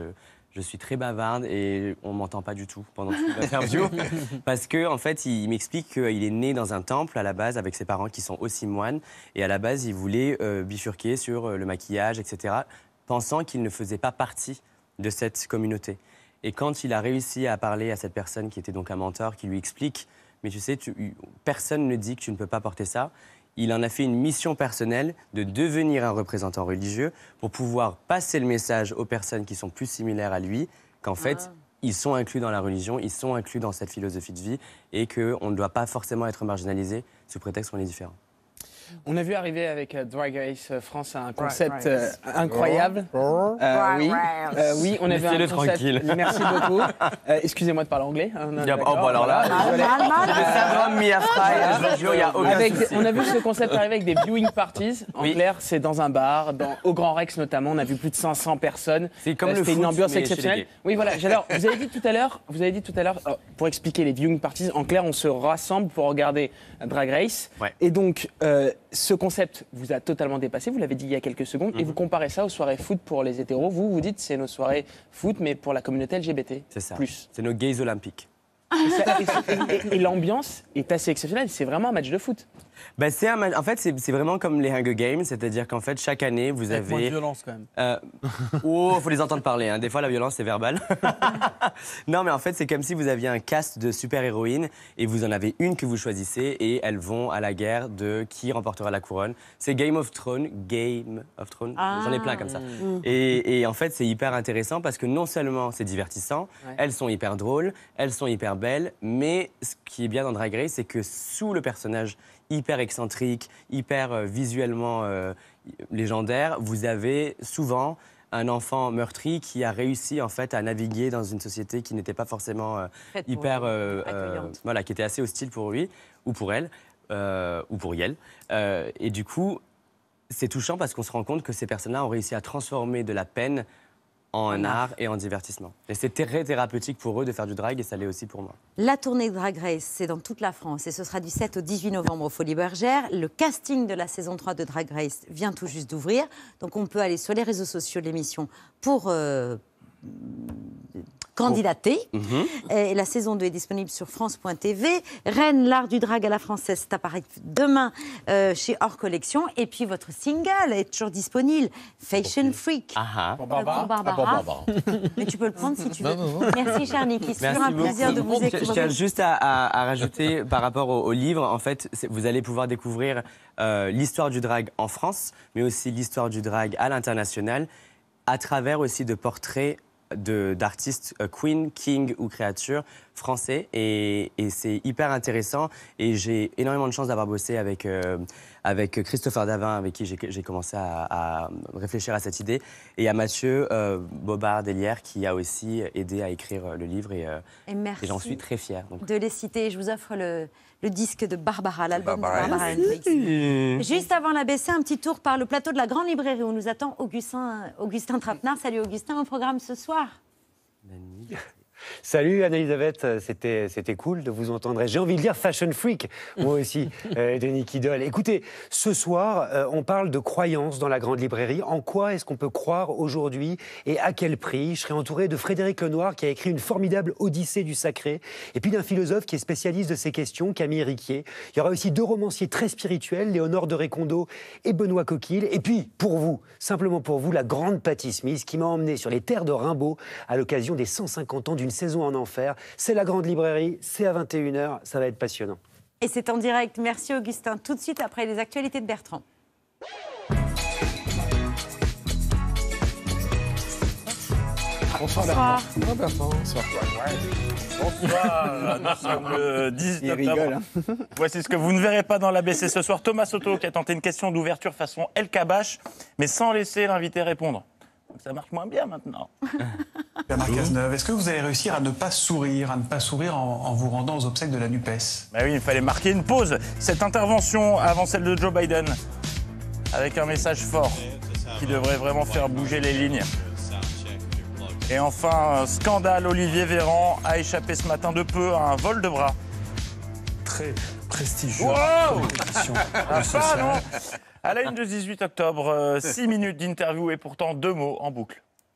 [SPEAKER 2] je suis très bavarde et on m'entend pas du tout pendant toute l'interview. Parce que, en fait, il m'explique qu'il est né dans un temple à la base avec ses parents qui sont aussi moines. Et à la base, il voulait bifurquer sur le maquillage, etc., pensant qu'il ne faisait pas partie de cette communauté. Et quand il a réussi à parler à cette personne qui était donc un mentor, qui lui explique « Mais tu sais, personne ne dit que tu ne peux pas porter ça », il en a fait une mission personnelle de devenir un représentant religieux pour pouvoir passer le message aux personnes qui sont plus similaires à lui, qu'en fait, ils sont inclus dans la religion, ils sont inclus dans cette philosophie de vie et qu'on ne doit pas forcément être marginalisé sous prétexte qu'on est différent.
[SPEAKER 20] On a vu arriver avec Drag Race France un concept incroyable. Oui, on a vu un concept.
[SPEAKER 2] Tranquille.
[SPEAKER 20] Merci beaucoup. Excusez-moi de parler anglais.
[SPEAKER 2] Oh, bah alors là,
[SPEAKER 20] on a vu ce concept arriver avec des viewing parties. En clair, c'est dans un bar, au Grand Rex notamment. On a vu plus de 500 personnes.
[SPEAKER 2] C'est comme le
[SPEAKER 20] C'était une
[SPEAKER 2] foot,
[SPEAKER 20] ambiance
[SPEAKER 2] mais
[SPEAKER 20] exceptionnelle. Oui, voilà. Alors, vous avez dit tout à l'heure, pour expliquer les viewing parties, en clair, on se rassemble pour regarder Drag Race.
[SPEAKER 2] Ouais.
[SPEAKER 20] Et donc, ce concept vous a totalement dépassé, vous l'avez dit il y a quelques secondes, et vous comparez ça aux soirées foot pour les hétéros. Vous dites c'est nos soirées foot, mais pour la communauté LGBT.
[SPEAKER 2] C'est ça.
[SPEAKER 20] Plus.
[SPEAKER 2] C'est nos gays olympiques.
[SPEAKER 20] Et l'ambiance est assez exceptionnelle, c'est vraiment un match de foot.
[SPEAKER 2] Bah, en fait, c'est vraiment comme les Hunger Games, c'est-à-dire qu'en fait, chaque année, vous
[SPEAKER 15] Avec
[SPEAKER 2] avez...
[SPEAKER 15] moins de violence, quand même.
[SPEAKER 2] faut les entendre parler. Hein. Des fois, la violence, c'est verbal. Non, mais en fait, c'est comme si vous aviez un cast de super-héroïnes et vous en avez une que vous choisissez et elles vont à la guerre de qui remportera la couronne. C'est Game of Thrones. J'en ai plein comme ça. Et en fait, c'est hyper intéressant parce que non seulement c'est divertissant, elles sont hyper drôles, elles sont hyper belles, mais ce qui est bien dans Drag Race, c'est que sous le personnage hyper excentrique, hyper visuellement légendaire, vous avez souvent un enfant meurtri qui a réussi en fait à naviguer dans une société qui n'était pas forcément hyper voilà, qui était assez hostile pour lui ou pour elle ou pour elle. Et du coup, c'est touchant parce qu'on se rend compte que ces personnes-là ont réussi à transformer de la peine en art et en divertissement. Et c'est très thérapeutique pour eux de faire du drag et ça l'est aussi pour moi.
[SPEAKER 1] La tournée de Drag Race, c'est dans toute la France et ce sera du 7 au 18 novembre au Folies Bergère. Le casting de la saison 3 de Drag Race vient tout juste d'ouvrir. Donc on peut aller sur les réseaux sociaux de l'émission pour candidater. Et la saison 2 est disponible sur France.tv. Rennes, l'art du drag à la française, ça apparaît demain chez Hors Collection. Et puis votre single est toujours disponible, Fashion Freak.
[SPEAKER 4] Pour Barbara.
[SPEAKER 1] Mais tu peux le prendre si tu veux.
[SPEAKER 2] Non.
[SPEAKER 1] Merci cher Niki, c'est toujours un
[SPEAKER 2] Merci
[SPEAKER 1] plaisir de
[SPEAKER 2] beaucoup.
[SPEAKER 1] vous écouter.
[SPEAKER 2] Je tiens juste à rajouter par rapport au livre, en fait, vous allez pouvoir découvrir l'histoire du drag en France, mais aussi l'histoire du drag à l'international, à travers aussi de portraits d'artistes queen, king ou créatures français et c'est hyper intéressant et j'ai énormément de chance d'avoir bossé avec Christopher Davin avec qui j'ai commencé à réfléchir à cette idée et à Mathieu Bobard-Délière qui a aussi aidé à écrire le livre et
[SPEAKER 1] merci
[SPEAKER 2] j'en suis très fière. Donc.
[SPEAKER 1] De les citer, je vous offre le disque de Barbara, l'album de
[SPEAKER 3] Barbara
[SPEAKER 1] Barbara Hendricks. Juste avant l'ABC, un petit tour par le plateau de la Grande Librairie où nous attend Augustin Trapenard. Salut Augustin, au programme ce soir.
[SPEAKER 8] Salut Anne-Elisabeth, c'était cool de vous entendre. J'ai envie de dire Fashion Freak, moi aussi, de Niki Doll. Écoutez, ce soir, on parle de croyances dans la Grande Librairie. En quoi est-ce qu'on peut croire aujourd'hui et à quel prix? Je serai entouré de Frédéric Lenoir qui a écrit une formidable Odyssée du sacré et puis d'un philosophe qui est spécialiste de ces questions, Camille Riquier. Il y aura aussi deux romanciers très spirituels, Léonore de Récondo et Benoît Coquille. Et puis, pour vous, simplement pour vous, la grande Patti Smith qui m'a emmené sur les terres de Rimbaud à l'occasion des 150 ans d'une saison en enfer. C'est la Grande Librairie, c'est à 21h, ça va être passionnant.
[SPEAKER 1] Et c'est en direct. Merci Augustin. Tout de suite après les actualités de Bertrand.
[SPEAKER 8] Bonsoir
[SPEAKER 1] Bertrand.
[SPEAKER 8] Bonsoir Bertrand.
[SPEAKER 18] Bonsoir, nous sommes le 18
[SPEAKER 8] Il
[SPEAKER 18] octobre.
[SPEAKER 8] rigole, hein.
[SPEAKER 18] Voici ce que vous ne verrez pas dans l'ABC ce soir. Thomas Soto qui a tenté une question d'ouverture façon El Kabash, mais sans laisser l'invité répondre. Donc ça marche moins bien maintenant.
[SPEAKER 9] Bernard Cazeneuve, est-ce que vous allez réussir à ne pas sourire, en vous rendant aux obsèques de la NUPES?
[SPEAKER 18] Bah oui, il fallait marquer une pause. Cette intervention avant celle de Joe Biden, avec un message fort qui devrait vraiment faire bouger les lignes. Et enfin, un scandale, Olivier Véran a échappé ce matin de peu à un vol de bras.
[SPEAKER 9] Très prestigieux.
[SPEAKER 18] Wow
[SPEAKER 9] compétition
[SPEAKER 18] Ah, non. À la une de 18 octobre, 6 minutes d'interview et pourtant 2 mots en boucle.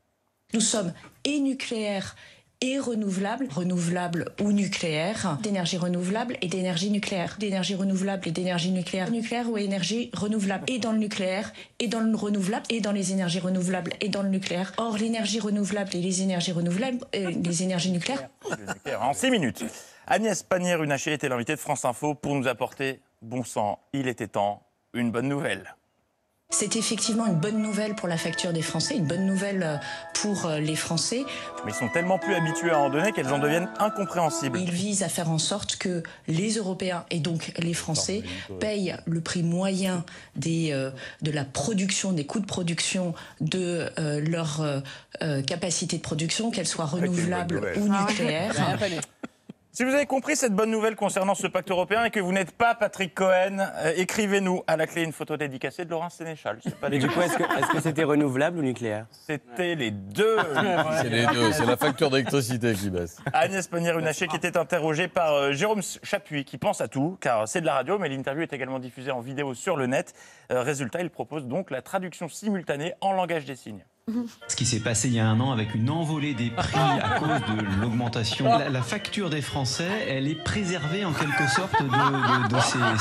[SPEAKER 11] Nous sommes et nucléaires et renouvelables, renouvelables ou nucléaires, d'énergie renouvelable et d'énergie nucléaire, d'énergie renouvelable et d'énergie nucléaire, nucléaire ou énergie renouvelable, et dans le nucléaire, et dans le renouvelable, et dans les énergies renouvelables, et dans le nucléaire. Or, l'énergie renouvelable et les énergies renouvelables, les énergies nucléaires...
[SPEAKER 18] En 6 minutes, Agnès Pannier-Runacher était l'invitée de France Info pour nous apporter, bon sang, il était temps, une bonne nouvelle.
[SPEAKER 11] C'est effectivement une bonne nouvelle pour la facture des Français, une bonne nouvelle pour les Français.
[SPEAKER 18] Mais ils sont tellement plus habitués à en donner qu'elles en deviennent incompréhensibles.
[SPEAKER 11] Il vise à faire en sorte que les Européens et donc les Français payent le prix moyen de la production, des coûts de production de leur capacité de production, qu'elle soit renouvelable ou nucléaire.
[SPEAKER 18] Si vous avez compris cette bonne nouvelle concernant ce pacte européen et que vous n'êtes pas Patrick Cohen, écrivez-nous à la clé une photo dédicacée de Laurent Sénéchal.
[SPEAKER 2] Mais du coup, est-ce que c'était renouvelable ou nucléaire?
[SPEAKER 18] C'était les deux.
[SPEAKER 4] C'est les deux, c'est la facture d'électricité qui baisse.
[SPEAKER 18] Agnès Pannier-Runacher qui était interrogée par Jérôme Chapuis, qui pense à tout, car c'est de la radio, mais l'interview est également diffusée en vidéo sur le net. Résultat, il propose donc la traduction simultanée en langage des signes.
[SPEAKER 12] Ce qui s'est passé il y a un an avec une envolée des prix à cause de l'augmentation. La facture des Français, elle est préservée en quelque sorte de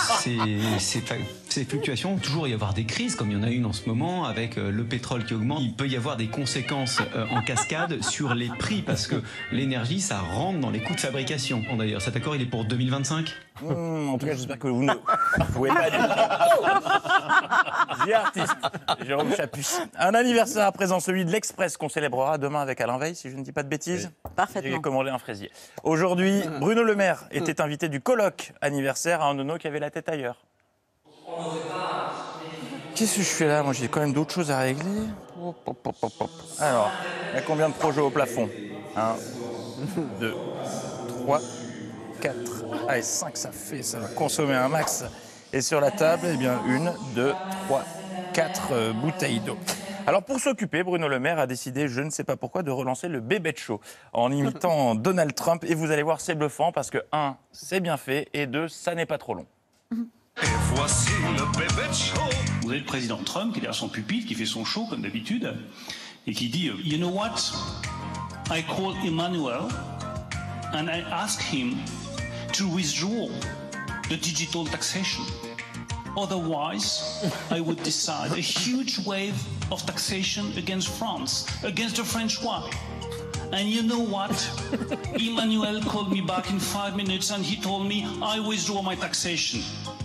[SPEAKER 12] ces fluctuations. Toujours y avoir des crises, comme il y en a une en ce moment, avec le pétrole qui augmente. Il peut y avoir des conséquences en cascade sur les prix, parce que l'énergie, ça rentre dans les coûts de fabrication. Bon, d'ailleurs, cet accord, il est pour 2025 ?
[SPEAKER 18] En tout cas, j'espère que vous ne pouvez pas dire. The Artist, Jérôme Chapuis. Un anniversaire à présent, celui de l'Express, qu'on célébrera demain avec Alain Veil, si je ne dis pas de bêtises.
[SPEAKER 1] Oui. Parfaitement.
[SPEAKER 18] J'ai commandé un fraisier. Aujourd'hui, Bruno Le Maire était invité du colloque anniversaire à un nono qui avait la tête ailleurs. Qu'est-ce que je fais là? Moi, j'ai quand même d'autres choses à régler. Alors, il y a combien de projets au plafond? 1, 2, 3, 4, allez, 5, ça va consommer un max. Et sur la table, eh bien, 1, 2, 3, 4 bouteilles d'eau. Alors, pour s'occuper, Bruno Le Maire a décidé, je ne sais pas pourquoi, de relancer le Bébête Show en imitant Donald Trump. Et vous allez voir, c'est bluffant parce que, 1, c'est bien fait, et 2, ça n'est pas trop long.
[SPEAKER 13] Et voici le Bébête Show. Vous avez le président Trump qui est derrière son pupitre, qui fait son show comme d'habitude, et qui dit « You know what? I call Emmanuel and I ask him to withdraw the digital taxation. Otherwise, I would decide a huge wave of taxation against France, against the French one. And you know what? Emmanuel called me back in 5 minutes and he told me I withdraw my taxation. »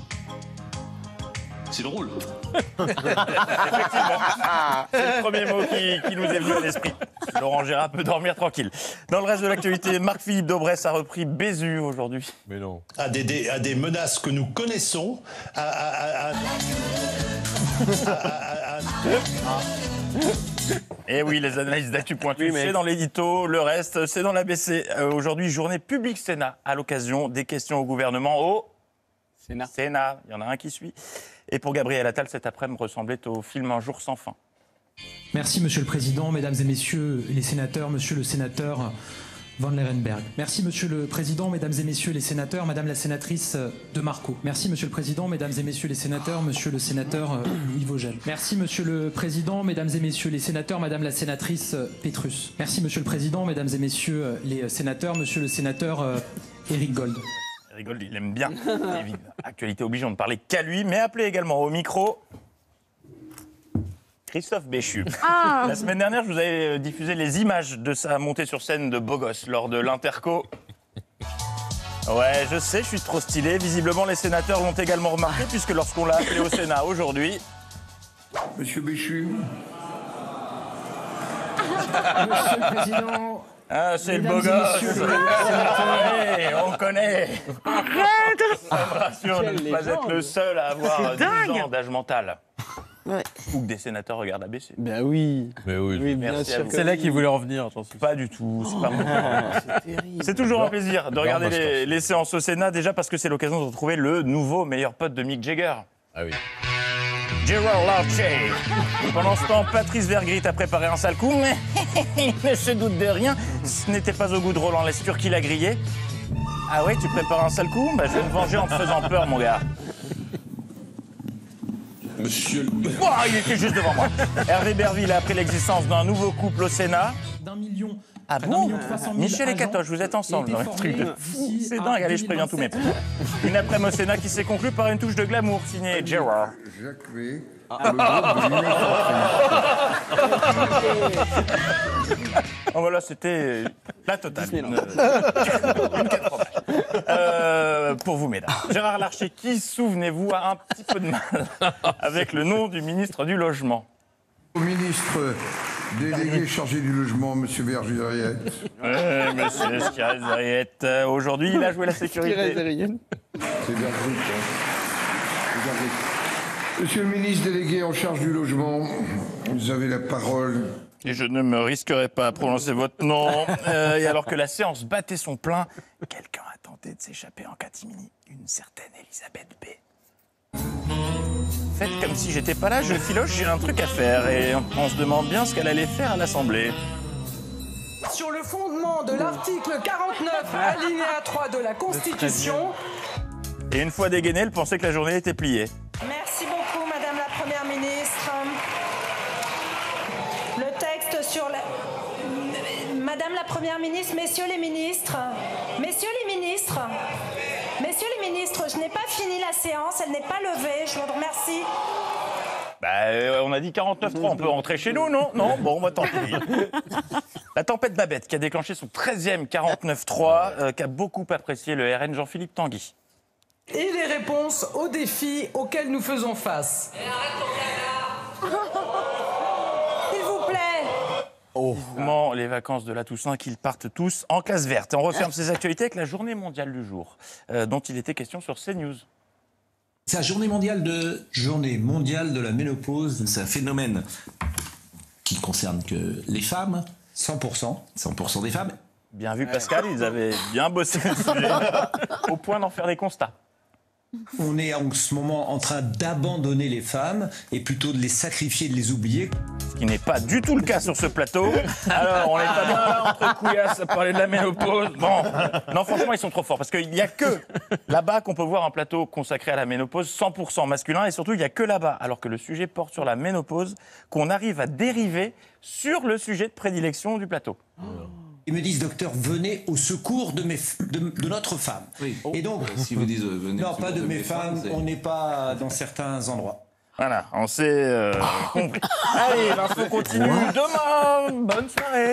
[SPEAKER 13] C'est drôle.
[SPEAKER 18] Effectivement. C'est le premier mot qui nous est venu à l'esprit. Laurent Gérard peut dormir tranquille. Dans le reste de l'actualité, Marc-Philippe Daubresse a repris Bézu aujourd'hui.
[SPEAKER 4] Mais non.
[SPEAKER 14] À des menaces que nous connaissons.
[SPEAKER 18] Et oui, les analyses d'actu pointues, c'est dans l'édito. Le reste, c'est dans l'ABC. Aujourd'hui, journée publique Sénat, à l'occasion des questions au gouvernement au Sénat. Il y en a un qui suit. Et pour Gabriel Attal, cet après-midi ressemblait au film Un jour sans fin.
[SPEAKER 25] Merci Monsieur le Président, Mesdames et Messieurs les sénateurs, Monsieur le sénateur Van Leeuwenberg. Merci Monsieur le Président, Mesdames et Messieurs les sénateurs, Madame la sénatrice de Marco. Merci Monsieur le Président, Mesdames et Messieurs les sénateurs, Monsieur le sénateur Louis Vogel. Merci Monsieur le Président, Mesdames et Messieurs les sénateurs, Madame la sénatrice Pétrus. Merci Monsieur le Président, Mesdames et Messieurs les sénateurs, Monsieur le sénateur Éric Gold.
[SPEAKER 18] Gold, il aime bien. Actualité obligeante de parler qu'à lui, mais appelé également au micro Christophe Béchu.
[SPEAKER 1] Ah.
[SPEAKER 18] La semaine dernière, je vous avais diffusé les images de sa montée sur scène de beau gosse lors de l'Interco. Ouais, je sais, je suis trop stylé. Visiblement, les sénateurs l'ont également remarqué, puisque lorsqu'on l'a appelé au Sénat aujourd'hui...
[SPEAKER 14] Monsieur Béchu.
[SPEAKER 25] Monsieur le Président...
[SPEAKER 18] Ah, c'est le beau gosse. On connaît.
[SPEAKER 1] Arrête.
[SPEAKER 18] Ça me rassure de ne pas être le seul à avoir 10 ans d'âge mental.
[SPEAKER 1] Ouais.
[SPEAKER 18] Ou que des sénateurs regardent ABC.
[SPEAKER 15] Ben oui.
[SPEAKER 4] Mais oui,
[SPEAKER 15] bien sûr. C'est là qu'il voulait en venir, j'en suis.
[SPEAKER 18] Pas du tout. C'est pas mon C'est toujours un plaisir de regarder les séances au Sénat, déjà parce que c'est l'occasion de retrouver le nouveau meilleur pote de Mick Jagger.
[SPEAKER 4] Ah oui.
[SPEAKER 18] Gerard Larcher. Pendant ce temps, Patrice Vergrit a préparé un sale coup, mais il ne se doute de rien. Ce n'était pas au goût de Roland Lescure qui l'a grillé. Ah ouais, tu prépares un sale coup? Bah, je vais me venger en te faisant peur, mon gars.
[SPEAKER 14] Monsieur le...
[SPEAKER 18] Oh, il était juste devant moi. Hervé Berville a appris l'existence d'un nouveau couple au Sénat.
[SPEAKER 25] d'1 million.
[SPEAKER 18] Ah bon Michel et Catoche, vous êtes ensemble dans un truc de fou. C'est dingue, allez, je préviens tous mes potes. Une après-midi au Sénat qui s'est conclue par une touche de glamour signée Gérard.
[SPEAKER 14] Jacques V.
[SPEAKER 18] Oh voilà, c'était la totale. Pour vous, mesdames. Gérard Larcher, qui, souvenez-vous, a un petit peu de mal avec le nom du ministre du Logement?
[SPEAKER 14] Au ministre délégué chargé du logement, monsieur Vergeriette.
[SPEAKER 18] Monsieur Vergeriette. Aujourd'hui, il a joué la sécurité.
[SPEAKER 14] C'est Vergeriette. Monsieur le ministre délégué en charge du logement, vous avez la parole.
[SPEAKER 18] Et je ne me risquerai pas à prononcer votre nom. Et alors que la séance battait son plein, quelqu'un a tenté de s'échapper en catimini. Une certaine Elisabeth B. Faites comme si j'étais pas là, je filoche, j'ai un truc à faire. Et on se demande bien ce qu'elle allait faire à l'Assemblée.
[SPEAKER 16] Sur le fondement de l'article 49, alinéa 3 de la Constitution.
[SPEAKER 18] Et une fois dégainée, elle pensait que la journée était pliée.
[SPEAKER 16] Merci beaucoup, Madame la Première ministre. Le texte sur la... Madame la Première ministre, messieurs les ministres, je n'ai pas fini la séance, elle n'est pas levée, je vous remercie.
[SPEAKER 18] On a dit 49-3, on peut rentrer chez nous, non? Non, bon, bah tant pis. La tempête Babette qui a déclenché son 13e 49-3, qu'a beaucoup apprécié le RN Jean-Philippe Tanguy.
[SPEAKER 16] Et les réponses aux défis auxquels nous faisons face. S'il vous plaît.
[SPEAKER 18] Vivement les vacances de la Toussaint, qu'ils partent tous en classe verte. Et on referme ces actualités avec la journée mondiale du jour, dont il était question sur CNews.
[SPEAKER 17] C'est la journée mondiale de la ménopause. C'est un phénomène qui ne concerne que les femmes, 100% des femmes.
[SPEAKER 18] Bien vu Pascal, ils avaient bien bossé le sujet, au point d'en faire des constats.
[SPEAKER 17] On est en ce moment en train d'abandonner les femmes et plutôt de les sacrifier, de les oublier.
[SPEAKER 18] Ce qui n'est pas du tout le cas sur ce plateau. Alors, on n'est pas bien là entre couillasses à parler de la ménopause. Bon, non, franchement, ils sont trop forts. Parce qu'il n'y a que là-bas qu'on peut voir un plateau consacré à la ménopause 100% masculin. Et surtout, il n'y a que là-bas, alors que le sujet porte sur la ménopause, qu'on arrive à dériver sur le sujet de prédilection du plateau.
[SPEAKER 17] Ils me disent, docteur, venez au secours de notre femme. Oui. Et donc, si vous dites, venez non, pas de mes femmes, on n'est pas dans certains endroits.
[SPEAKER 18] Voilà, on s'est compris. Allez, l'info continue demain. Bonne soirée.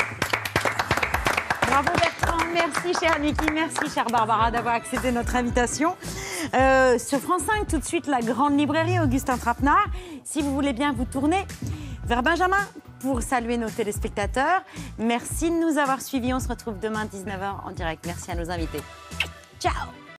[SPEAKER 1] Bravo Bertrand, merci chère Niki, merci chère Barbara d'avoir accepté notre invitation. Sur France 5, tout de suite, la grande librairie Augustin Trapenard. Si vous voulez bien vous tourner vers Benjamin pour saluer nos téléspectateurs. Merci de nous avoir suivis. On se retrouve demain 19h en direct. Merci à nos invités. Ciao.